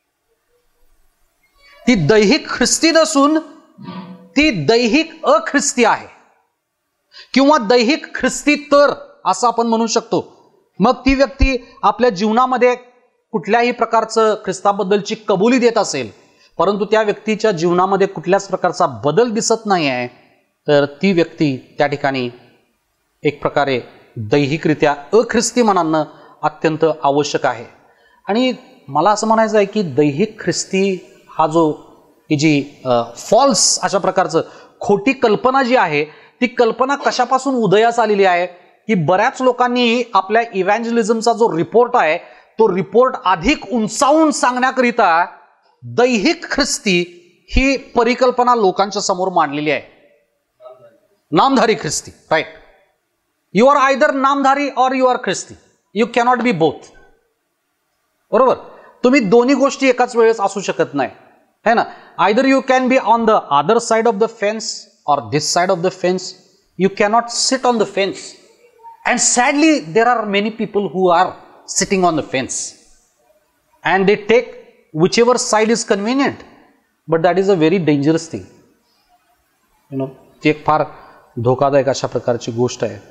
ती दैहिक ख्रिस्ती नसून ती दैहिक अख्रिस्ती आहे, किंवा दैहिक ख्रिस्ती तर असं आपण म्हणू शकतो. मग ती व्यक्ती आपल्या जीवनामध्ये कुठल्याही प्रकारचं ख्रिस्ताबद्दलची कबुली देत असेल, परंतु त्या व्यक्तीच्या जीवनामध्ये कुठल्याच प्रकारचा बदल दिसत नाही आहे, तर ती व्यक्ती त्या ठिकाणी एक प्रकारे दैहिकरित्या अख्रिस्ती म्हणणं अत्यंत आवश्यक आहे. आणि मला असं म्हणायचं आहे की दैहिक ख्रिस्ती हा ही जी फॉल्स अशा प्रकारचं खोटी कल्पना जी आहे, ती कल्पना कशापासून उदयास आलेली आहे की बऱ्याच लोकांनी आपल्या इव्हॅन्जलिझमचा जो रिपोर्ट आहे तो रिपोर्ट अधिक उंचावून सांगण्याकरिता दैहिक ख्रिस्ती ही परिकल्पना लोकांच्या समोर मांडलेली आहे. नामधारी ख्रिस्ती, राईट? यू आर आयदर नामधारी और यू आर ख्रिस्ती. You cannot be both. बरोबर? तुम्ही दोन्ही गोष्टी एकाच वेळेस असू शकत नाही, है ना? Either you can be on the other side of the fence or this side of the fence. You cannot sit on the fence. And sadly, there are many people who are sitting on the fence. And they take whichever side is convenient. But that is a very dangerous thing. You know, ती एक फार धोकादायक अशा प्रकारची गोष्ट आहे.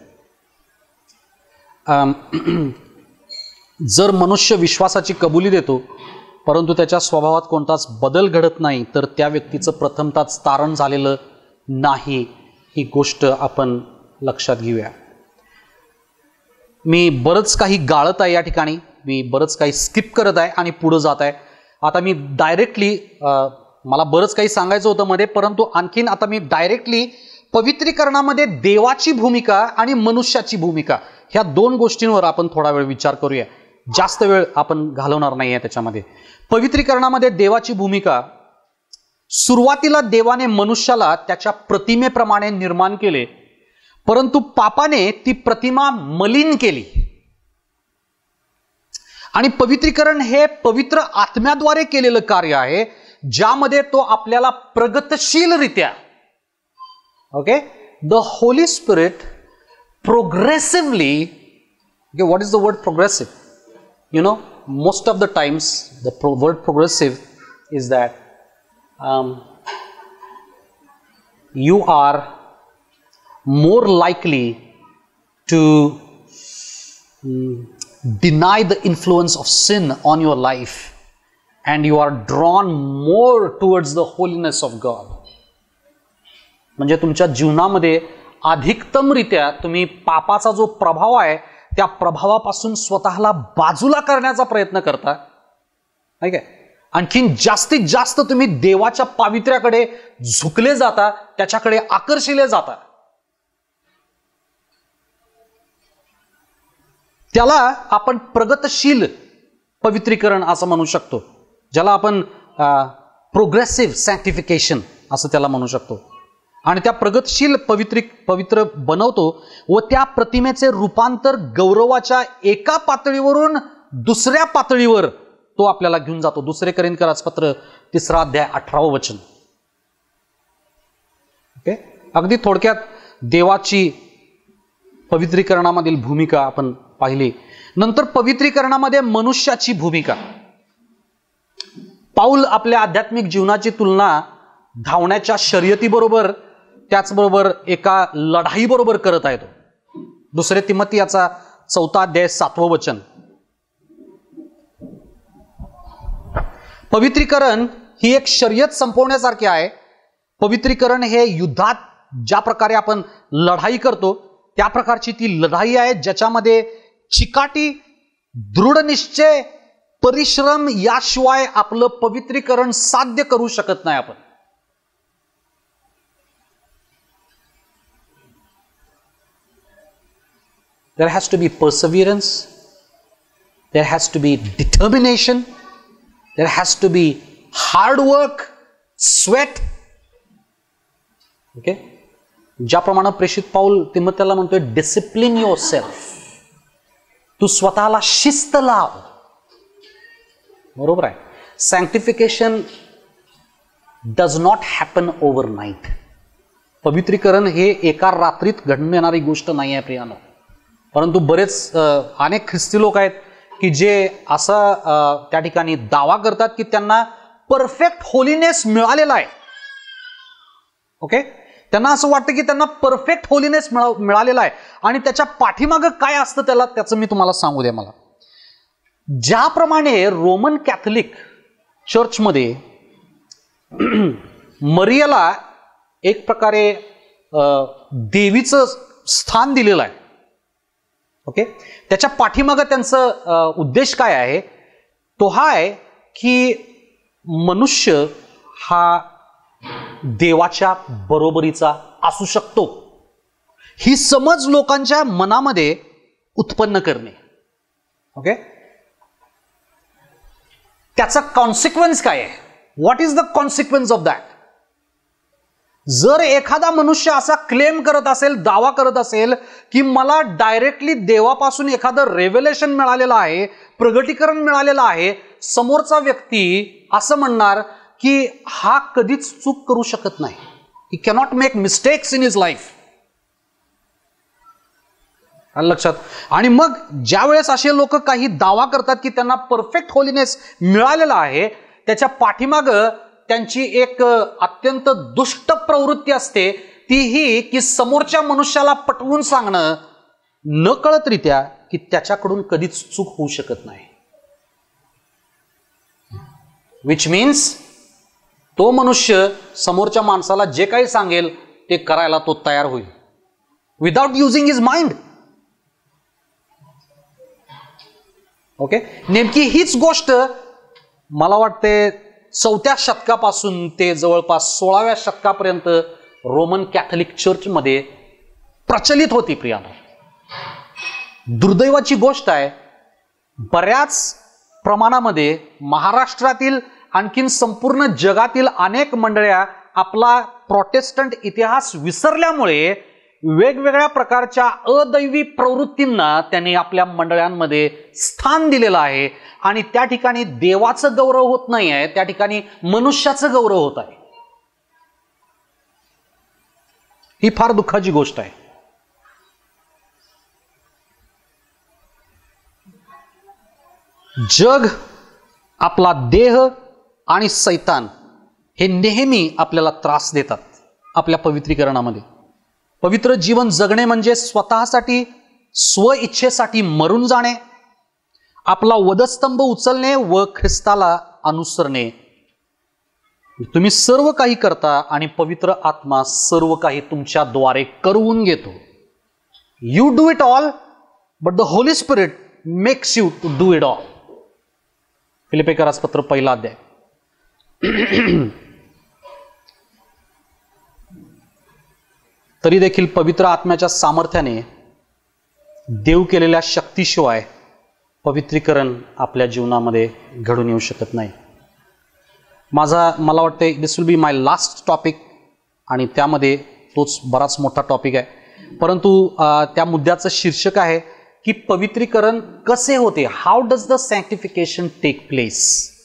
जर मनुष्य विश्वासाची कबुली देतो, परंतु त्याच्या स्वभावात कोणताच बदल घडत नाही, तर त्या व्यक्तीचं प्रथमतःच तारण झालेलं नाही, ही गोष्ट आपण लक्षात घेऊया. मी बरंच काही गाळत आहे या ठिकाणी, मी बरंच काही स्किप करत आहे आणि पुढे जात आहे. आता मी डायरेक्टली मला बरंच काही सांगायचं होतं मध्ये, परंतु आणखीन आता मी डायरेक्टली पवित्रीकरणामध्ये देवाची भूमिका आणि मनुष्याची भूमिका ह्या दोन गोष्टींवर आपण थोडा वेळ विचार करूया. जास्त वेळ आपण घालवणार नाही आहे त्याच्यामध्ये. पवित्रीकरणामध्ये देवाची भूमिका. सुरुवातीला देवाने मनुष्याला त्याच्या प्रतिमेप्रमाणे निर्माण केले, परंतु पापाने ती प्रतिमा मलिन केली. आणि पवित्रीकरण हे पवित्र आत्म्याद्वारे केलेलं कार्य आहे, ज्यामध्ये तो आपल्याला प्रगतशीलरित्या, okay, the Holy Spirit progressively, okay, what is the word progressive? You know, most of the times the word progressive is that you are more likely to deny the influence of sin on your life, and you are drawn more towards the holiness of God. म्हणजे तुमच्या जीवनामध्ये अधिकतमरित्या तुम्ही पापाचा जो प्रभाव आहे त्या प्रभावापासून स्वतःला बाजूला करण्याचा प्रयत्न करता, नाही काय? आणखीन जास्तीत जास्त तुम्ही देवाच्या पावित्र्याकडे झुकले जाता, त्याच्याकडे आकर्षिले जाता. त्याला आपण प्रगतशील पवित्रीकरण असं म्हणू शकतो, ज्याला आपण प्रोग्रेसिव्ह सॅन्क्टिफिकेशन असं त्याला म्हणू शकतो. आणि त्या प्रगतशील पवित्र बनवतो व त्या प्रतिमेचे रूपांतर गौरवाच्या एका पातळीवरून दुसऱ्या पातळीवर तो आपल्याला घेऊन जातो. 2 कोरिंथियरास पत्र 3 अध्याय 18 वचन. ओके, अगदी थोडक्यात देवाची पवित्रीकरणामधील भूमिका आपण पाहिली. नंतर पवित्रीकरणामध्ये मनुष्याची भूमिका. पाऊल आपल्या आध्यात्मिक जीवनाची तुलना धावण्याच्या शर्यतीबरोबर त्याचबरोबर एका लढाईबरोबर करत आहे. तो 2 तिमोथेयाचा 4 अध्याय 7 वचन. पवित्रीकरण ही एक शर्यत संपवण्यासारखी आहे. पवित्रीकरण हे युद्धात ज्या प्रकारे आपण लढाई करतो त्या प्रकारची ती लढाई आहे, ज्याच्यामध्ये चिकाटी, दृढ निश्चय, परिश्रम याशिवाय आपलं पवित्रीकरण साध्य करू शकत नाही आपण. There has to be perseverance, there has to be determination, there has to be hard work, sweat. Okay, ज्याप्रमाणे प्रेषित पाऊल तिमोथेला म्हणतोय डिसिप्लिन युअरसेल्फ, तू स्वतःला शिस्त लाव. बरोबर आहे. Sanctification does not happen overnight. पवित्रीकरण हे एका रात्रीत घडून येणारी गोष्ट नाही आहे प्रियानो. परंतु बरेच अनेक ख्रिस्ती लोक आहेत की जे असं त्या ठिकाणी दावा करतात की त्यांना परफेक्ट होलीनेस मिळालेला आहे. ओके, त्यांना असं वाटतं की त्यांना परफेक्ट होलीनेस मिळालेला आहे आणि त्याच्या पाठीमागं काय असतं त्याचं मी तुम्हाला सांगू द्या. मला ज्याप्रमाणे रोमन कॅथलिक चर्चमध्ये मरियाला एक प्रकारे देवीचं स्थान दिलेलं आहे. ओके, त्याच्या पाठीमागं त्यांचं उद्देश काय आहे, तो हा आहे की मनुष्य हा देवाच्या बरोबरीचा असू शकतो, ही समज लोकांच्या मनामध्ये उत्पन्न करणे. ओके, त्याचा कॉन्सिक्वेन्स काय आहे, what is the consequence of that. जर एखादा मनुष्य असा क्लेम करत असेल, दावा करत असेल की मला डायरेक्टली देवापासून एखादं रेव्हेलेशन मिळालेलं आहे, प्रगटीकरण मिळालेलं आहे, समोरचा व्यक्ती असं म्हणणार की हा कधीच चूक करू शकत नाही. He cannot make mistakes in his life. लक्षात. आणि मग ज्या वेळेस असे लोक काही दावा करतात की त्यांना परफेक्ट होलीनेस मिळालेला आहे, त्याच्या पाठीमागं त्यांची एक अत्यंत दुष्ट प्रवृत्ती असते, ती ही की समोरच्या मनुष्याला पटवून सांगणं नकळतरित्या की त्याच्याकडून कधीच चूक होऊ शकत नाही. विच मीन्स तो मनुष्य समोरच्या माणसाला जे काही सांगेल ते करायला तो तयार होईल without using his mind. Okay, नेमकी हीच गोष्ट मला वाटते 4थ्या शतकापासून ते जवळपास 16व्या शतकापर्यंत रोमन कॅथलिक चर्चमध्ये प्रचलित होती प्रियानो. दुर्दैवाची गोष्ट आहे, बऱ्याच प्रमाणामध्ये महाराष्ट्रातील आणखीन संपूर्ण जगातील अनेक मंडळ्या आपला प्रोटेस्टंट इतिहास विसरल्यामुळे वेगवेगळ्या प्रकारच्या अदैवी प्रवृत्तींना त्यांनी आपल्या मंडळांमध्ये स्थान दिलेलं आहे आणि त्या ठिकाणी देवाचं गौरव होत नाही आहे, त्या ठिकाणी मनुष्याचं गौरव होत आहे. ही फार दुःखाची गोष्ट आहे. जग, आपला देह आणि सैतान हे नेहमी आपल्याला त्रास देतात आपल्या पवित्रीकरणामध्ये. पवित्र जीवन जगणे म्हणजे स्वतःसाठी, स्व इच्छेसाठी मरून जाणे, आपला वधस्तंभ उचलणे व ख्रिस्ताला अनुसरणे. तुम्ही सर्व काही करता आणि पवित्र आत्मा सर्व काही तुमच्याद्वारे करवून घेतो. You do it all but the Holy Spirit makes you to do it all. फिलिप्पियरास पत्र 1 अध्याय. तरी देखील पवित्र आत्म्याच्या सामर्थ्याने देव केलेल्या शक्तीशिवाय पवित्रीकरण आपल्या जीवनामध्ये घडून येऊ शकत नाही. मला वाटते this will be my last topic आणि त्यामध्ये तोच बराच मोठा टॉपिक आहे, परंतु त्या मुद्द्याचं शीर्षक आहे की पवित्रीकरण कसे होते, how does the sanctification take place.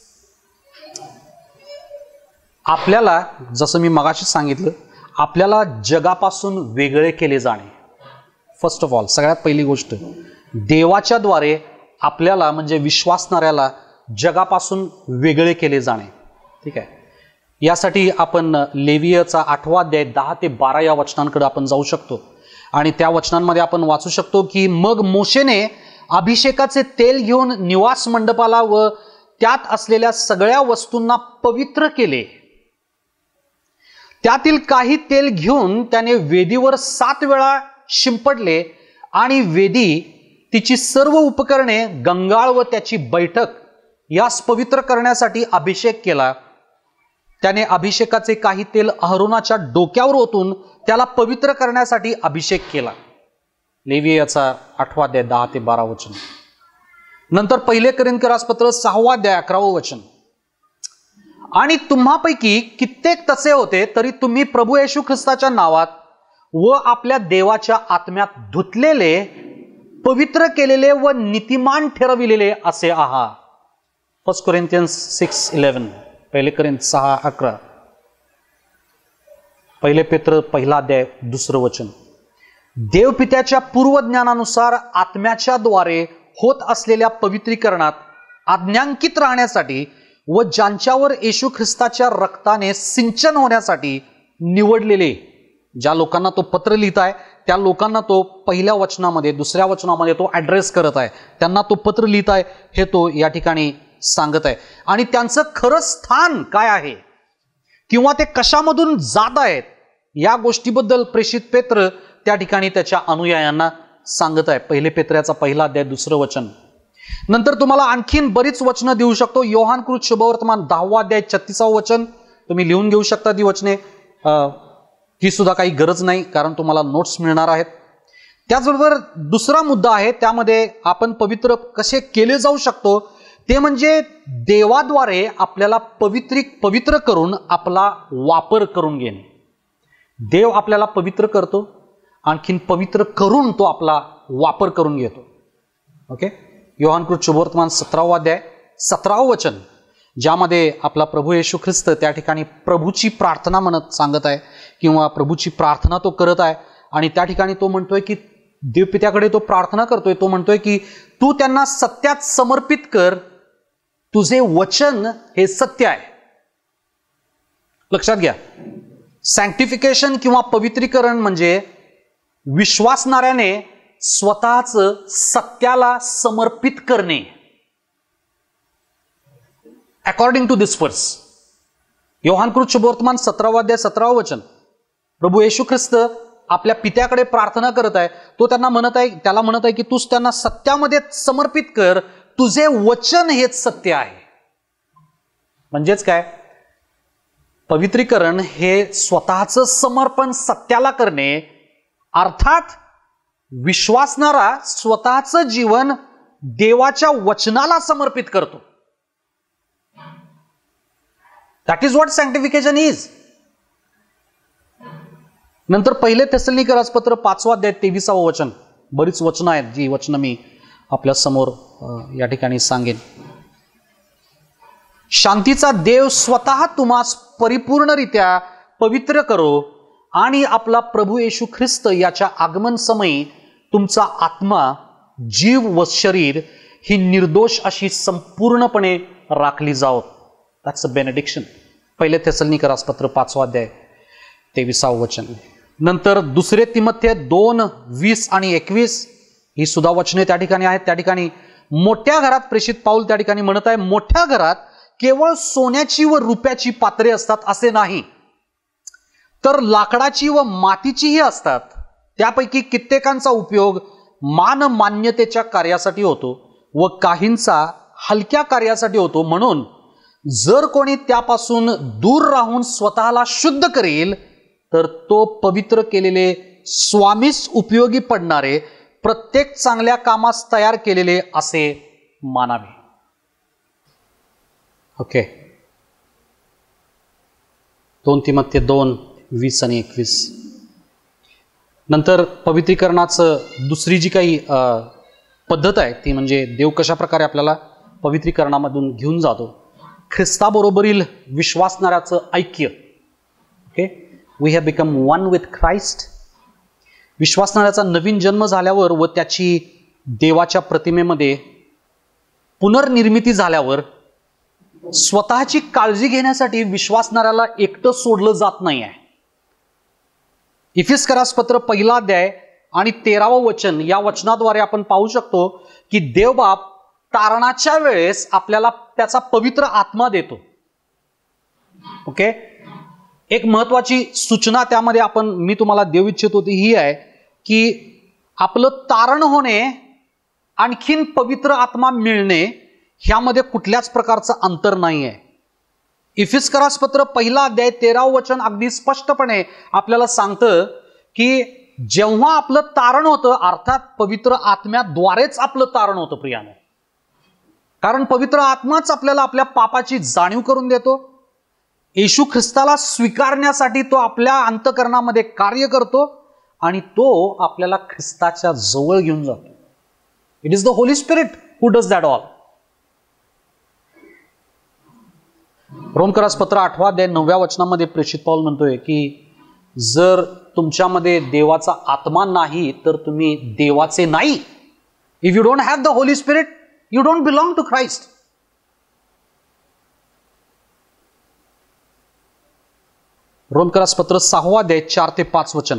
आपल्याला जसं मी मगाशी सांगितलं, आपल्याला जगापासून वेगळे केले जाणे. फर्स्ट ऑफ ऑल, सगळ्यात पहिली गोष्ट, देवाच्या द्वारे आपल्याला म्हणजे विश्वासणाऱ्याला जगापासून वेगळे केले जाणे. ठीक आहे. यासाठी आपण लेवियचा 8 अध्याय 10 ते 12 या वचनांकडे आपण जाऊ शकतो आणि त्या वचनांमध्ये आपण वाचू शकतो की मग मोशेने अभिषेकाचे तेल घेऊन निवास मंडपाला व त्यात असलेल्या सगळ्या वस्तूंना पवित्र केले. त्यातील काही तेल घेऊन त्याने वेदीवर 7 वेळा शिंपडले आणि वेदी, तिची सर्व उपकरणे, गंगाळ व त्याची बैठक यास पवित्र करण्यासाठी अभिषेक केला. त्याने अभिषेकाचे काही तेल अहरोनाच्या डोक्यावर ओतून त्याला पवित्र करण्यासाठी अभिषेक केला. लेवियाचा 8 अध्याय 10 ते 12 वचन. नंतर 1 कोरिन्थीयरासपत्र 6 अध्याय 11 वचन. आणि तुम्हापैकी कित्येक तसे होते, तरी तुम्ही प्रभू येशू ख्रिस्ताच्या नावात व आपल्या देवाच्या आत्म्यात धुतलेले, पवित्र केलेले व नीतिमान ठरविलेले असे आहात. 1 कोरिन्थियन्स 6:11, 1 कोरिन्थ 6:11, 1 पेत्र 1 अध्याय 2 वचन. देवपित्याच्या पूर्वज्ञानानुसार आत्म्याच्या द्वारे होत असलेल्या पवित्रीकरणात आज्ञांकित राहण्यासाठी व ज्यांच्यावर येशू ख्रिस्ताच्या रक्ताने सिंचन होण्यासाठी निवडलेले. ज्या लोकांना तो पत्र लिहित आहे त्या लोकांना तो पहिल्या वचनामध्ये, दुसऱ्या वचनामध्ये तो ॲड्रेस करत आहे, त्यांना तो पत्र लिहित आहे हे तो या ठिकाणी सांगत आहे. आणि त्यांचं खरं स्थान काय आहे किंवा ते कशामधून जात आहेत या गोष्टीबद्दल प्रेषित पेत्र त्या ठिकाणी त्याच्या अनुयायांना सांगत आहे. 1 पेत्राचा 1 अध्याय 2 वचन. नंतर तुम्हाला आणखीन बरीच वचनं देऊ शकतो. योहानकृत शुभवर्तमान 10 अध्याय 36 वचन, तुम्ही लिहून घेऊ शकता ती वचने. ही सुद्धा काही गरज नाही कारण तुम्हाला नोट्स मिळणार आहेत. त्याचबरोबर दुसरा मुद्दा आहे, त्यामध्ये आपण पवित्र कसे केले जाऊ शकतो ते म्हणजे देवाद्वारे आपल्याला पवित्र करून आपला वापर करून घेणे. देव आपल्याला पवित्र करतो, आणखीन पवित्र करून तो आपला वापर करून घेतो. ओके. योहानकृत शुभवर्तमान 17 अध्याय 17 वचन, ज्यामध्ये आपला प्रभू येशू ख्रिस्त त्या ठिकाणी प्रभूची प्रार्थना म्हणत सांगत आहे किंवा प्रभूची प्रार्थना तो करत आहे. आणि त्या ठिकाणी तो म्हणतोय की देवपित्याकडे तो प्रार्थना करतोय, तो म्हणतोय की तू त्यांना सत्यात समर्पित कर, तुझे वचन हे सत्य आहे. लक्षात घ्या, सॅन्क्टिफिकेशन किंवा पवित्रीकरण म्हणजे विश्वासणाऱ्याने स्वतःच सत्याला समर्पित करणे. अकॉर्डिंग टू दिस वर्स, योहानकृत शुभवर्तमान 17 अध्याय 17 वचन, प्रभू येशू ख्रिस्त आपल्या पित्याकडे प्रार्थना करत आहे. तो त्याला म्हणत आहे की तू त्यांना सत्यामध्ये समर्पित कर, तुझे वचन हेच सत्य आहे. म्हणजेच काय, पवित्रीकरण हे स्वतःच समर्पण सत्याला करणे, अर्थात विश्वासणारा स्वतःच जीवन देवाच्या वचनाला समर्पित करतो. That is what sanctification is. नंतर 1 थेसलोनिकरासपत्र 5 अध्याय 23 वचन, बरीच वचनं आहेत जी वचनं मी आपल्या समोर या ठिकाणी सांगेन. शांतीचा देव स्वतः तुम्हास परिपूर्णरित्या पवित्र करो आणि आपला प्रभू येशू ख्रिस्त याच्या आगमन समयी तुमचा आत्मा, जीव व शरीर ही निर्दोष अशी संपूर्णपणे राखली जावो. That's a benediction. 1 थेसलोनिकरासपत्र 5 अध्याय 23 वचन. नंतर 2 तिमोथेय 2:20 आणि 21 ही सुद्धा वचने त्या ठिकाणी आहेत. त्या ठिकाणी मोठ्या घरात प्रेषित पाऊल त्या ठिकाणी म्हणत आहे, मोठ्या घरात केवळ सोन्याची व रुपयाची पात्रे असतात असे नाही, तर लाकडाची व मातीचीही असतात. त्यापैकी कित्येकांचा उपयोग मान्यतेच्या कार्यासाठी होतो व काहींचा हलक्या कार्यासाठी होतो. म्हणून जर कोणी त्यापासून दूर राहून स्वतःला शुद्ध करेल तर तो पवित्र केलेले, स्वामीस उपयोगी पडणारे, प्रत्येक चांगल्या कामास तयार केलेले असे मानावे. ओके. 2 तिमोथेय 2:20 आणि 21. नंतर पवित्रीकरणाचं दुसरी जी काही पद्धत आहे ती म्हणजे देव कशा प्रकारे आपल्याला पवित्रीकरणामधून घेऊन जातो. ख्रिस्ताबरोबरील विश्वासणाऱ्याचं ऐक्य. Okay, we have become one with Christ. विश्वासणाऱ्याचा नवीन जन्म झाल्यावर व त्याची देवाच्या प्रतिमेमध्ये पुनर्निर्मिती झाल्यावर स्वतःची काळजी घेण्यासाठी विश्वासणाऱ्याला एकटं सोडलं जात नाही आहे. इफिसकरासपत्र 1 अध्याय आणि 13वं वचन या वचनाद्वारे आपण पाहू शकतो की देवबाप तारणाच्या वेळेस आपल्याला त्याचा पवित्र आत्मा देतो. ओके, एक महत्वाची सूचना त्यामध्ये मी तुम्हाला देऊ इच्छित होती ही आहे की आपलं तारण होणे आणखीन पवित्र आत्मा मिळणे ह्यामध्ये कुठल्याच प्रकारचं अंतर नाही आहे. इफिसकरासपत्र 1 अध्याय 13वं वचन अगदी स्पष्टपणे आपल्याला सांगतं की जेव्हा आपलं तारण होतं, अर्थात पवित्र आत्म्याद्वारेच आपलं तारण होतं प्रियाने, कारण पवित्र आत्माच आपल्याला आपल्या पापाची जाणीव करून देतो. येशू ख्रिस्ताला स्वीकारण्यासाठी तो आपल्या अंतःकरणामध्ये कार्य करतो आणि तो आपल्याला ख्रिस्ताच्या जवळ घेऊन जातो. It is the Holy Spirit who does that all. रोमकरासपत्र 8 अध्याय 9व्या वचनामध्ये प्रेषित पाऊल म्हणतोय की जर तुमच्यामध्ये देवाचा आत्मा नाही तर तुम्ही देवाचे नाही. If you don't have the Holy Spirit you don't belong to Christ. रोमकरासपत्र 6 अध्याय 4 ते 5 वचन.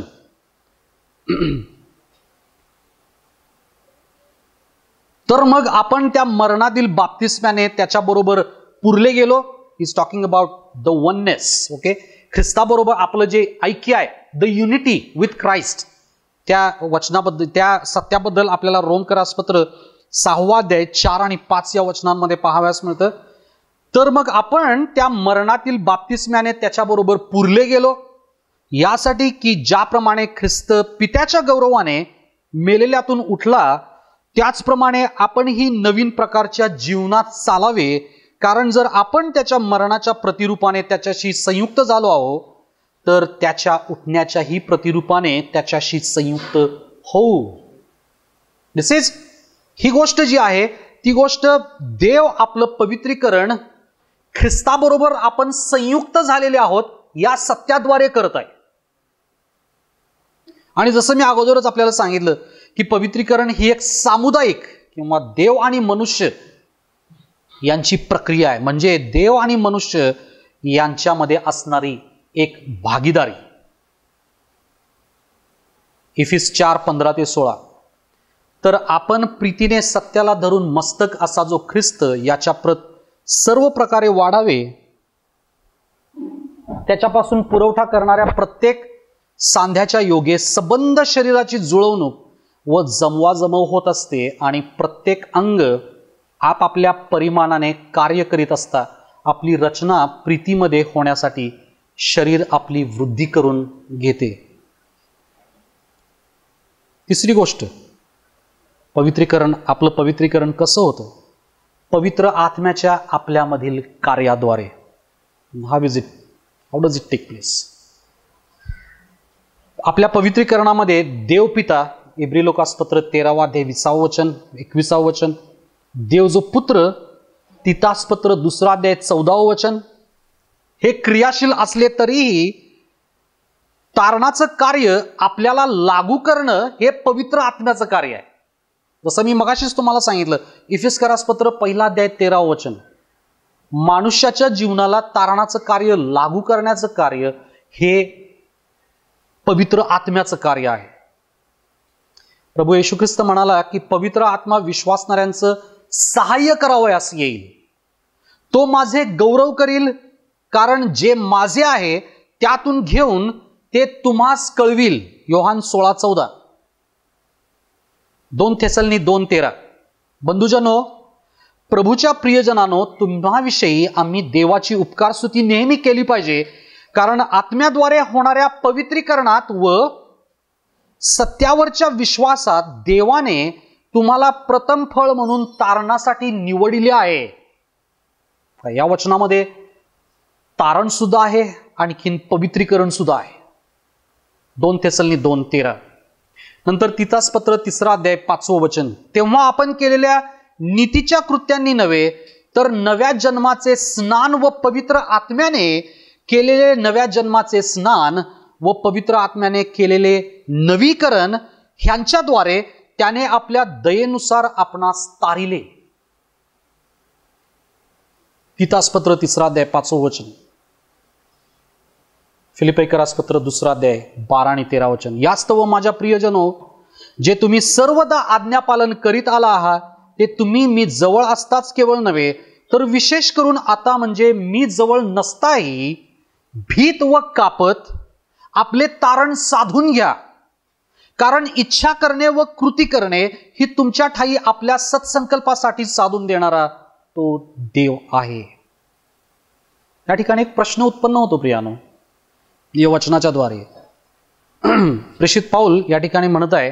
तर मग आपण त्या मरणातील बाप्तिस्म्याने त्याच्याबरोबर पुरले गेलो. Is talking about the oneness. Okay, ख्रिस्ताबरोबर आपलं जे ऐक्य आहे, द युनिटी विथ क्राइस्ट, त्या वचनाबद्दल, त्या सत्याबद्दल आपल्याला रोमकरासपत्र 6 अध्याय 4 आणि 5 या वचनांमध्ये पाहाव्यास मिळतं. तर मग आपण त्या मरणातील बाप्तिस्म्याने त्याच्याबरोबर पुरले गेलो, यासाठी की ज्याप्रमाणे ख्रिस्त पित्याच्या गौरवाने मेलेल्यातून उठला त्याचप्रमाणे आपण ही नवीन प्रकारच्या जीवनात चालावे. कारण जर आपण त्याच्या मरणाच्या प्रतिरूपाने त्याच्याशी संयुक्त झालो आहोत तर त्याच्या उठण्याच्याही प्रतिरूपाने त्याच्याशी संयुक्त होऊ. दिस इज, ही गोष्ट जी आहे ती गोष्ट देव आपलं पवित्रीकरण ख्रिस्ताबरोबर आपण संयुक्त झालेले आहोत या सत्याद्वारे करत आहे. आणि जसं मी अगोदरच आपल्याला सांगितलं की पवित्रीकरण ही एक सामुदायिक किंवा देव आणि मनुष्य यांची प्रक्रिया आहे. म्हणजे देव आणि मनुष्य यांच्यामध्ये असणारी एक भागीदारी. इफिस 4:15 ते 16. तर आपण प्रीतीने सत्याला धरून मस्तक असा जो ख्रिस्त याच्या प्रत सर्व प्रकारे वाढावे, त्याच्यापासून पुरवठा करणाऱ्या प्रत्येक सांध्याच्या योगे सबंध शरीराची जुळवणूक व जमवाजमव होत असते आणि प्रत्येक अंग आपापल्या परिमाणाने कार्य करीत असता आपली रचना प्रीतीमध्ये होण्यासाठी शरीर आपली वृद्धी करून घेते. तिसरी गोष्ट, पवित्रीकरण. आपलं पवित्रीकरण कसं होतं? पवित्र आत्म्याच्या आपल्यामधील कार्याद्वारे. How does it take place? आपल्या पवित्रीकरणामध्ये देवपिता, इब्री लोकासपत्र 13 अध्याय 20 वचन 21 वचन, देव जो पुत्र, तितासपत्र 2 अध्याय 14 वचन, हे क्रियाशील असले तरीही तारणाचं कार्य आपल्याला लागू करणं हे पवित्र आत्म्याचं कार्य आहे. जसं मी मगाशीच तुम्हाला सांगितलं, इफिसकरासपत्र 1 अध्याय 13 वचन, मनुष्याच्या जीवनाला तारणाचं कार्य लागू करण्याचं कार्य हे पवित्र आत्म्याचं कार्य आहे. प्रभू येशू ख्रिस्त म्हणाला की पवित्र आत्मा विश्वासणाऱ्यांचं सहाय्य करावयास येईल. तो माझे गौरव करील, कारण जे माझे आहे त्यातून घेऊन ते तुम्हास कळविल. योहान 16:14. 2 थेसलनी 2:13. बंधुजनो, प्रभूच्या प्रियजनांनो, तुम्हाविषयी आम्ही देवाची उपकारस्तुती नेहमी केली पाहिजे, कारण आत्म्याद्वारे होणाऱ्या पवित्रीकरणात व सत्यावरच्या विश्वासात देवाने तुम्हाला प्रथम फळ म्हणून तारणासाठी निवडिले आहे. या वचनामध्ये तारण सुद्धा आहे, आणखीन पवित्रीकरण सुद्धा आहे. 2 थेसलनी 2:13. नंतर तितासपत्र 3 अध्याय 5वं वचन, तेव्हा आपण केलेल्या नीतीच्या कृत्यांनी नव्हे तर नव्या जन्माचे स्नान व पवित्र आत्म्याने केलेले नव्या जन्माचे स्नान व पवित्र आत्म्याने केलेले नवीकरण ह्यांच्याद्वारे त्याने आपल्या दयेनुसार आपणास तारिले. तितासपत्र 3 अध्याय 5वं वचन, फिलिप्पीकरासपत्र 2 अध्याय 12 आणि 13 वचन, यास्तव माझ्या प्रियजनो, जे तुम्ही सर्वदा आज्ञापालन करीत आला आहात ते तुम्ही मी जवळ असताच केवळ नव्हे तर विशेष करून आता म्हणजे मी जवळ नसताही भीत व कापत आपले तारण साधून घ्या, कारण इच्छा करणे व कृती करणे ही तुमच्या ठाई आपल्या सत्संकल्पासाठी साधून देणारा तो देव आहे. या ठिकाणी एक प्रश्न उत्पन्न होतो प्रियानो या वचनाच्या द्वारे. प्रेषित पाऊल या ठिकाणी म्हणत आहे,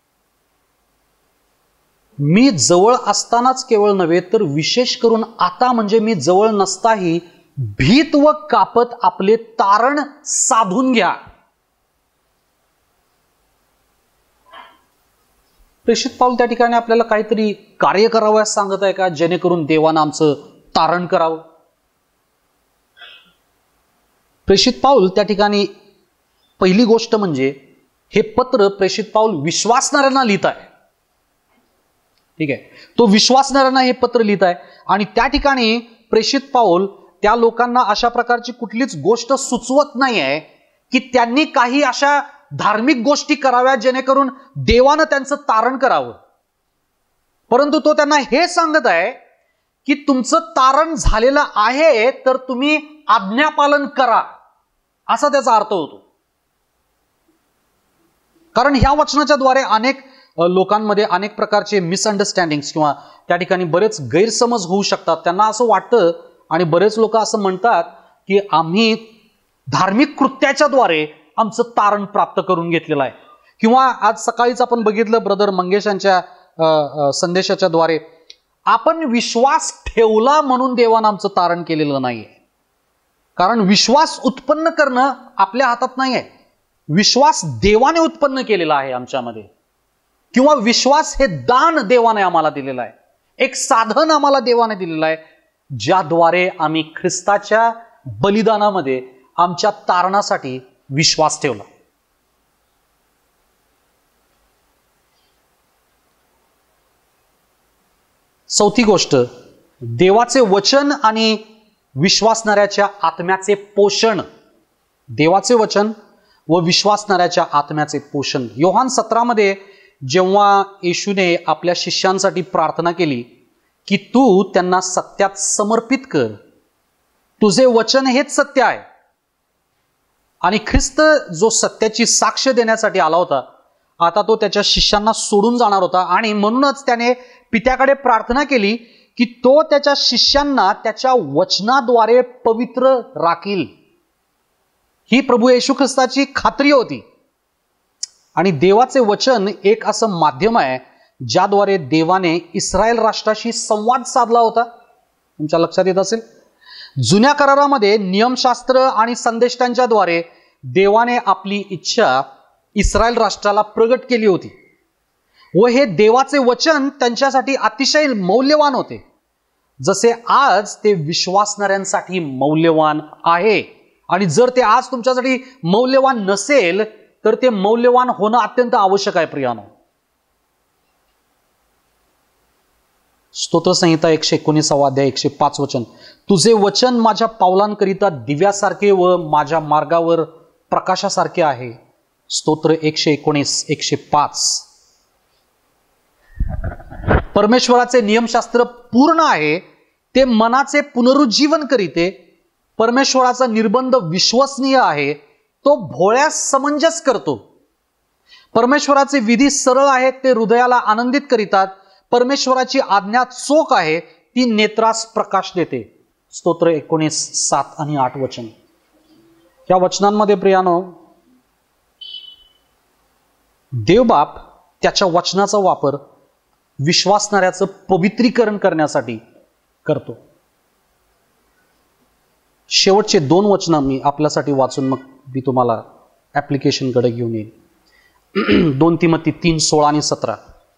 मी जवळ असतानाच केवळ नव्हे तर विशेष करून आता म्हणजे मी जवळ नसताही भीत व कापत आपले तारण साधून घ्या. प्रेषित पाऊल त्या ठिकाणी आपल्याला काहीतरी कार्य करावं सांगत आहे का, जेणेकरून देवानं आमचं तारण करावं? प्रेषित पाऊल त्या ठिकाणी पहिली गोष्ट म्हणजे हे पत्र प्रेषित पाऊल विश्वासणाऱ्यांना लिहित आहे. ठीक आहे, तो विश्वासणाऱ्यांना हे पत्र लिहित आहे आणि त्या ठिकाणी प्रेषित पाऊल त्या लोकांना अशा प्रकारची कुठलीच गोष्ट सुचवत नाही आहे की त्यांनी काही अशा धार्मिक गोष्टी कराव्या जेणेकरून देवानं त्यांचं तारण करावं, परंतु तो त्यांना हे सांगत आहे की तुमचं तारण झालेलं आहे तर तुम्ही आज्ञापालन करा, असा त्याचा अर्थ होतो. कारण ह्या वचनाच्या द्वारे अनेक लोकांमध्ये अनेक प्रकारचे मिसअंडरस्टँडिंग्स किंवा त्या ठिकाणी बरेच गैरसमज होऊ शकतात. त्यांना असं वाटतं आणि बरेच लोक असं म्हणतात की आम्ही धार्मिक कृत्याच्या द्वारे आमचं तारण प्राप्त करून घेतलेलं आहे. किंवा आज सकाळीच आपण बघितलं ब्रदर मंगेश यांच्या संदेशाच्या द्वारे, आपण विश्वास ठेवला म्हणून देवानं आमचं तारण केलेलं नाहीये. कारण विश्वास उत्पन्न करणं आपल्या हातात नाही आहे, विश्वास देवाने उत्पन्न केलेला आहे आमच्यामध्ये. किंवा विश्वास हे दान देवाने आम्हाला दिलेलं आहे, एक साधन आम्हाला देवाने दिलेलं आहे, ज्याद्वारे आम्ही ख्रिस्ताच्या बलिदानामध्ये आमच्या तारणासाठी विश्वास ठेवला. चौथी गोष्ट, देवाचे वचन आणि विश्वासणाऱ्याच्या आत्म्याचे पोषण. देवाचे वचन व विश्वासणाऱ्याच्या आत्म्याचे पोषण. योहान 17 मध्ये जेव्हा येशूने आपल्या शिष्यांसाठी प्रार्थना केली की तू त्यांना सत्यात समर्पित कर, तुझे वचन हेच सत्य आहे, आणि ख्रिस्त जो सत्याची साक्ष देण्यासाठी आला होता, आता तो त्याच्या शिष्यांना सोडून जाणार होता आणि म्हणूनच त्याने पित्याकडे प्रार्थना केली की तो त्याच्या शिष्यांना त्याच्या वचनाद्वारे पवित्र राखील. ही प्रभू येशू ख्रिस्ताची खात्री होती. आणि देवाचे वचन एक असं माध्यम आहे ज्याद्वारे देवाने इस्रायल राष्ट्राशी संवाद साधला होता. तुमच्या लक्षात येत असेल, जुन्या करारामध्ये नियमशास्त्र आणि संदेष्टांच्या द्वारे देवाने आपली इच्छा इस्रायल राष्ट्राला प्रगट केली होती व हे देवाचे वचन त्यांच्यासाठी अतिशय मौल्यवान होते, जसे आज ते विश्वासणाऱ्यांसाठी मौल्यवान आहे. आणि जर ते आज तुमच्यासाठी मौल्यवान नसेल तर ते मौल्यवान होणं अत्यंत आवश्यक आहे प्रियानो. स्तोत्रसंहिता 119 अध्याय 105 वचन, तुझे वचन माझ्या पावलांकरिता दिव्यासारखे व माझ्या मार्गावर प्रकाशासारखे आहे. स्तोत्र 119 105. परमेश्वराचे नियमशास्त्र पूर्ण आहे, ते मनाचे पुनरुज्जीवन करीते. परमेश्वराचा निर्बंध विश्वसनीय आहे, तो भोळ्यास समंजस करतो. परमेश्वराचे विधी सरळ आहेत, ते हृदयाला आनंदित करीतात. परमेश्वराची आज्ञा चोख आहे, ती नेत्रास प्रकाश देते. स्तोत्र 19 7 आणि 8 वचन. या वचनांमध्ये प्रियानो, देवबाप त्याच्या वचनाचा वापर विश्वासणाऱ्याचं पवित्रीकरण करण्यासाठी करतो. शेवटचे 2 वचन मी आपल्यासाठी वाचून मग मी तुम्हाला ऍप्लिकेशनकडे घेऊन येईल. 2 तिमोथी 3:16-17.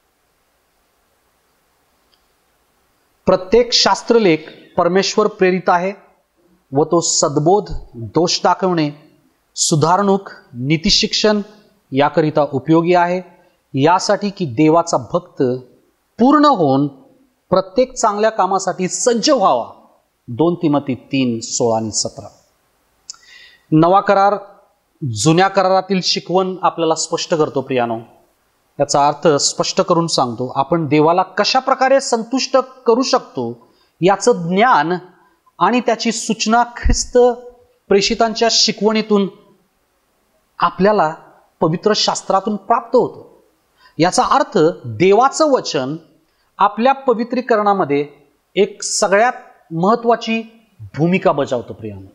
प्रत्येक शास्त्रलेख परमेश्वर प्रेरित आहे व तो सद्बोध, दोष दाखवणे, सुधारणूक, नीतिशिक्षण याकरिता उपयोगी आहे, यासाठी की देवाचा भक्त पूर्ण होऊन प्रत्येक चांगल्या कामासाठी सज्ज व्हावा. 2 तिमोथी 3:16-17. नवा करार जुन्या करारातील शिकवण आपल्याला स्पष्ट करतो प्रियानो. याचा अर्थ स्पष्ट करून सांगतो. आपण देवाला कशा प्रकारे संतुष्ट करू शकतो याचं ज्ञान आणि त्याची सूचना ख्रिस्त प्रेषितांच्या शिकवणीतून आपल्याला पवित्र शास्त्रातून प्राप्त होतो. याचा अर्थ देवाचं वचन आपल्या पवित्रीकरणामध्ये एक सगळ्यात महत्वाची भूमिका बजावतो प्रियानो.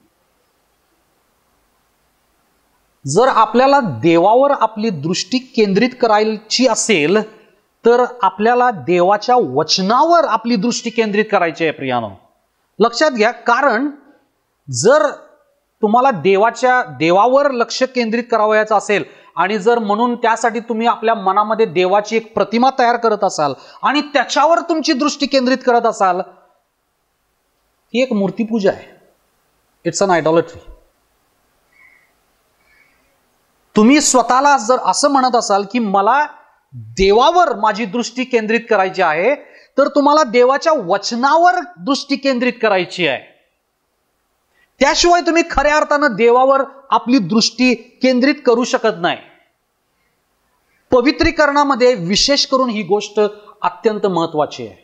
जर आपल्याला देवावर आपली दृष्टी केंद्रित करायची असेल तर आपल्याला देवाच्या वचनावर आपली दृष्टी केंद्रित करायची आहे प्रियानो. लक्षात घ्या, कारण जर तुम्हाला देवावर लक्ष केंद्रित करावयाचं असेल आणि जर म्हणून त्यासाठी तुम्ही आपल्या मनामध्ये देवाची एक प्रतिमा तयार करत असाल आणि त्याच्यावर तुमची दृष्टी केंद्रित करत असाल, ही एक मूर्तीपूजा आहे. It's an idolatry. तुम्ही स्वतःला जर असं म्हणत असाल की मला देवावर माझी दृष्टी केंद्रित करायची आहे, तर तुम्हाला देवाच्या वचनावर दृष्टी केंद्रित करायची आहे. त्याशिवाय तुम्ही खऱ्या अर्थानं देवावर आपली दृष्टी केंद्रित करू शकत नाही. पवित्रीकरणामध्ये विशेष करून ही गोष्ट अत्यंत महत्वाची आहे.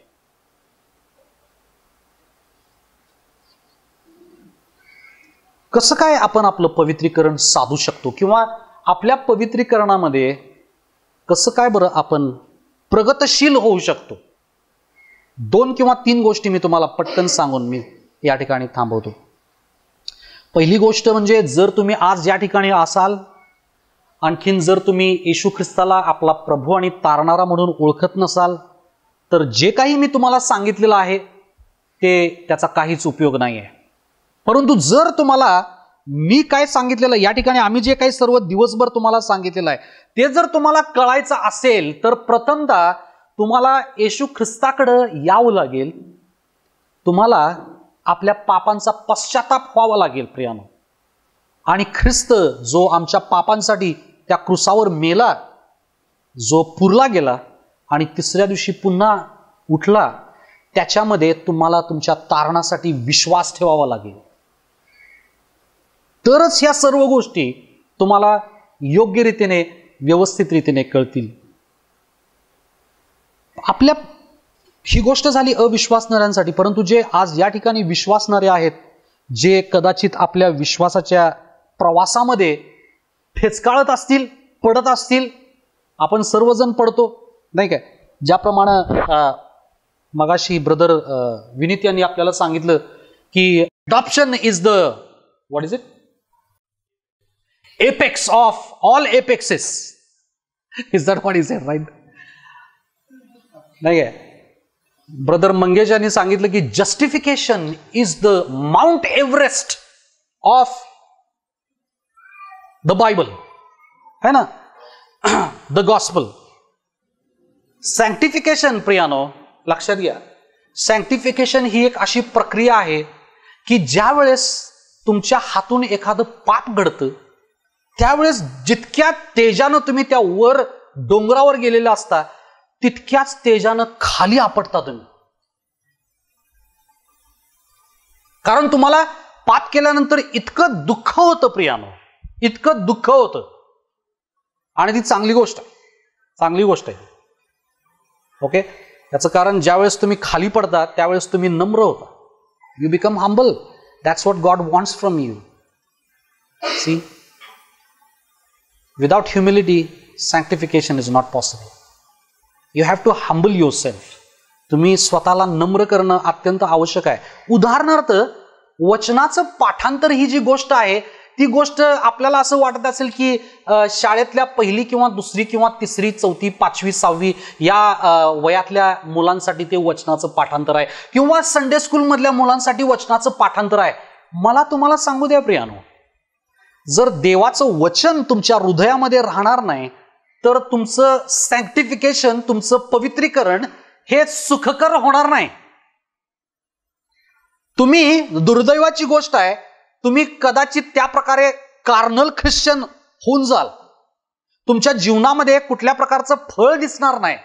कसं काय आपण आपलं पवित्रीकरण साधू शकतो किंवा आपल्या पवित्रीकरणामध्ये कसं काय बरं आपण प्रगतशील होऊ शकतो? 2 किंवा 3 गोष्टी मी तुम्हाला पटकन सांगून मी या ठिकाणी थांबवतो. पहिली गोष्ट म्हणजे जर तुम्ही आज या ठिकाणी असाल, आणखीन जर तुम्ही येशू ख्रिस्ताला आपला प्रभू आणि तारणारा म्हणून ओळखत नसाल, तर जे काही मी तुम्हाला सांगितलेलं आहे ते त्याचा काहीच उपयोग नाही आहे. परंतु जर तुम्हाला मी काय सांगितलेलं या ठिकाणी आम्ही जे काही सर्व दिवसभर तुम्हाला सांगितलेलं आहे ते जर तुम्हाला कळायचं असेल, तर प्रथमतः तुम्हाला येशू ख्रिस्ताकडे यावं लागेल. तुम्हाला आपल्या पापांचा पश्चाताप व्हावा लागेल प्रियानो. आणि ख्रिस्त जो आमच्या पापांसाठी त्या क्रुसावर मेला, जो पुरला गेला आणि 3ऱ्या दिवशी पुन्हा उठला, त्याच्यामध्ये तुम्हाला तुमच्या तारणासाठी विश्वास ठेवावा लागेल. तरच ह्या सर्व गोष्टी तुम्हाला योग्य रीतीने व्यवस्थित रीतीने कळतील. आपल्या ही गोष्ट झाली अविश्वासणाऱ्यांसाठी. परंतु जे आज या ठिकाणी विश्वासणारे आहेत, जे कदाचित आपल्या विश्वासाच्या प्रवासामध्ये ठेचकाळत असतील, पडत असतील, आपण सर्वजण पडतो नाही काय? ज्याप्रमाणे मगाशी ब्रदर विनीत यांनी आपल्याला सांगितलं की adoption is the what is it apex of all apexes. Is that what is it right? नाही काय? ब्रदर मंगेश यांनी सांगितलं की justification is the Mount Everest of the Bible, है ना, द गॉस्पल. सॅन्क्टिफिकेशन प्रियानो लक्षात घ्या, सॅन्क्टिफिकेशन ही एक अशी प्रक्रिया आहे की ज्या वेळेस तुमच्या हातून एखादं पाप घडतं, त्यावेळेस जितक्या तेजानं तुम्ही त्या वर डोंगरावर गेलेला असता, तितक्याच तेजानं खाली आपटता तुम्ही. कारण तुम्हाला पाप केल्यानंतर इतकं दुःख होतं प्रियानो, इतकं दुःख होतं. आणि ती चांगली गोष्ट आहे, चांगली गोष्ट आहे. ओके, याचं कारण ज्यावेळेस तुम्ही खाली पडता त्यावेळेस तुम्ही नम्र होता. You become humble. That's what God wants from you. See, without humility sanctification is not possible. You have to humble yourself. तुम्ही स्वतःला नम्र करणं अत्यंत आवश्यक आहे. उदाहरणार्थ वचनाचं पाठांतर ही जी गोष्ट आहे, ती गोष्ट आपल्याला असं वाटत असेल की शाळेतल्या 1ली किंवा 2री किंवा 3री 4थी 5वी 6वी या वयातल्या मुलांसाठी ते वचनाचं पाठांतर आहे किंवा संडे स्कूल मधल्या मुलांसाठी वचनाचं पाठांतर आहे. मला तुम्हाला सांगू द्या प्रियानो, जर देवाचं वचन तुमच्या हृदयामध्ये राहणार नाही तर तुमचं सॅन्क्टिफिकेशन, तुमचं पवित्रीकरण हे सुखकर होणार नाही. तुम्ही, दुर्दैवाची गोष्ट आहे, तुम्ही कदाचित त्या प्रकारे कार्नल ख्रिश्चन होऊन जाल. तुमच्या जीवनामध्ये कुठल्या प्रकारचं फळ दिसणार नाही.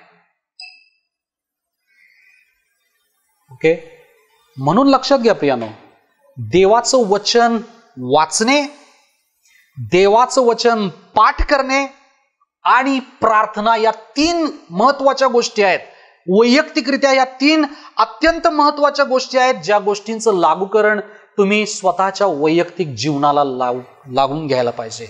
ओके, म्हणून लक्षात घ्या प्रियानो, देवाचं वचन वाचणे, देवाचं वचन पाठ करणे आणि प्रार्थना या 3 महत्वाच्या गोष्टी आहेत. वैयक्तिकरित्या या 3 अत्यंत महत्वाच्या गोष्टी आहेत, ज्या गोष्टींचं लागूकरण तुम्ही स्वतःच्या वैयक्तिक जीवनाला लागून घ्यायला पाहिजे.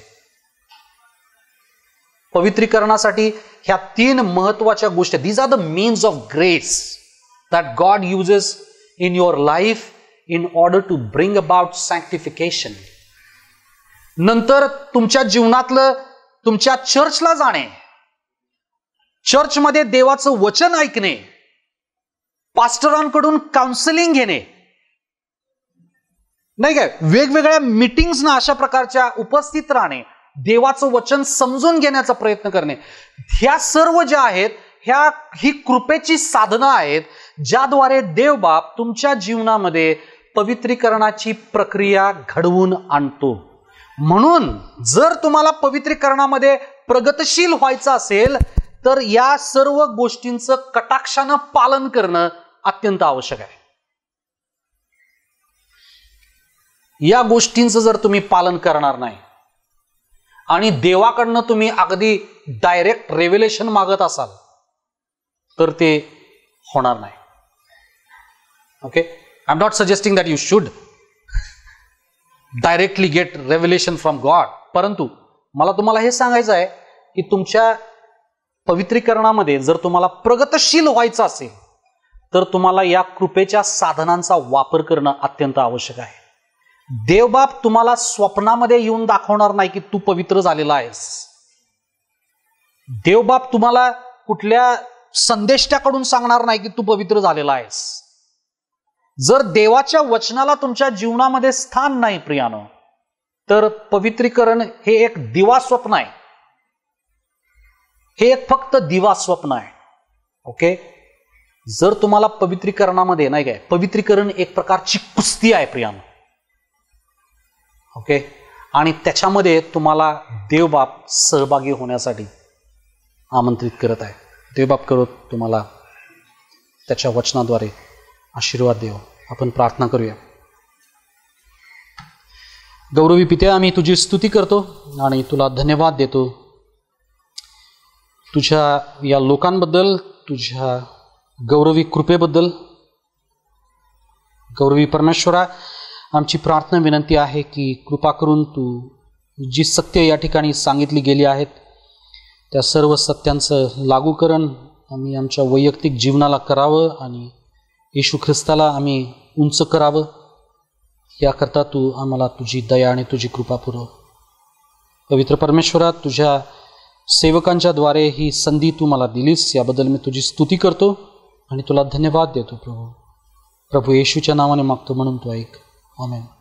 पवित्रीकरणासाठी ह्या 3 महत्वाच्या गोष्टी, these are the means of grace that God uses in your life in order to bring about sanctification. नंतर तुमच्या जीवनातलं, तुमच्या चर्चला जाणे, चर्चमध्ये देवाचं वचन ऐकणे, पास्टरांकडून काउन्सिलिंग घेणे, नाही काय, वेगवेगळ्या मीटिंग्सना अशा प्रकारच्या उपस्थित राहणे, देवाचं वचन समजून घेण्याचा प्रयत्न करणे, ह्या सर्व ज्या आहेत, ही कृपेची साधनं आहेत, ज्याद्वारे देवबाप तुमच्या जीवनामध्ये पवित्रीकरणाची प्रक्रिया घडवून आणतो. म्हणून जर तुम्हाला पवित्रीकरणामध्ये प्रगतशील व्हायचं असेल तर या सर्व गोष्टींचं कटाक्षानं पालन करणं अत्यंत आवश्यक आहे. या गोष्टींचं जर तुम्ही पालन करणार नाही आणि देवाकडनं तुम्ही अगदी डायरेक्ट रेव्हेलेशन मागत असाल तर ते होणार नाही. Okay, I am not suggesting that you should directly get revelation from God, परंतु मला तुम्हाला हे सांगायचं आहे की तुमच्या पवित्रीकरणामध्ये जर तुम्हाला प्रगतशील व्हायचं असेल तर तुम्हाला या कृपेच्या साधनांचा वापर करणं अत्यंत आवश्यक आहे. देवबाप तुम्हाला स्वप्नामध्ये येऊन दाखवणार नाही की तू पवित्र झालेला आहेस. देवबाप तुम्हाला कुठल्या संदेष्ट्याकडून सांगणार नाही की तू पवित्र झालेला आहेस. जर देवाच्या वचनाला तुमच्या जीवनामध्ये स्थान नाही प्रियानो, तर पवित्रीकरण हे एक दिवा स्वप्न आहे. हे एक फक्त दिवा स्वप्न आहे. ओके, जर तुम्हाला पवित्रीकरणामध्ये, नाही काय, पवित्रीकरण एक प्रकारची कुस्ती आहे प्रियानो. ओके, आणि त्याच्यामध्ये तुम्हाला देवबाप सहभागी होण्यासाठी आमंत्रित करत आहे. देवबाप करत तुम्हाला त्याच्या वचनाद्वारे आशीर्वाद देव. आपण प्रार्थना करूया. गौरवी पित्या, आम्ही तुझी स्तुती करतो आणि तुला धन्यवाद देतो तुझ्या या लोकांबद्दल, तुझ्या गौरवी कृपेबद्दल. गौरवी परमेश्वरा, आमची प्रार्थना विनंती आहे की कृपा करून तू जी सत्य या ठिकाणी सांगितली गेली आहेत त्या सर्व सत्यांचं लागूकरण आम्ही आमच्या वैयक्तिक जीवनाला करावं आणि येशू ख्रिस्ताला आम्ही उंच करावं. याकरता तू आम्हाला तुझी दया आणि तुझी कृपा पुरव. पवित्र परमेश्वरा, तुझ्या सेवकांच्या द्वारे ही संधी तू मला दिलीस, याबद्दल मी तुझी स्तुती करतो आणि तुला धन्यवाद देतो प्रभू. प्रभू येशूच्या नावाने मागतो म्हणून तू ऐक. आमेन.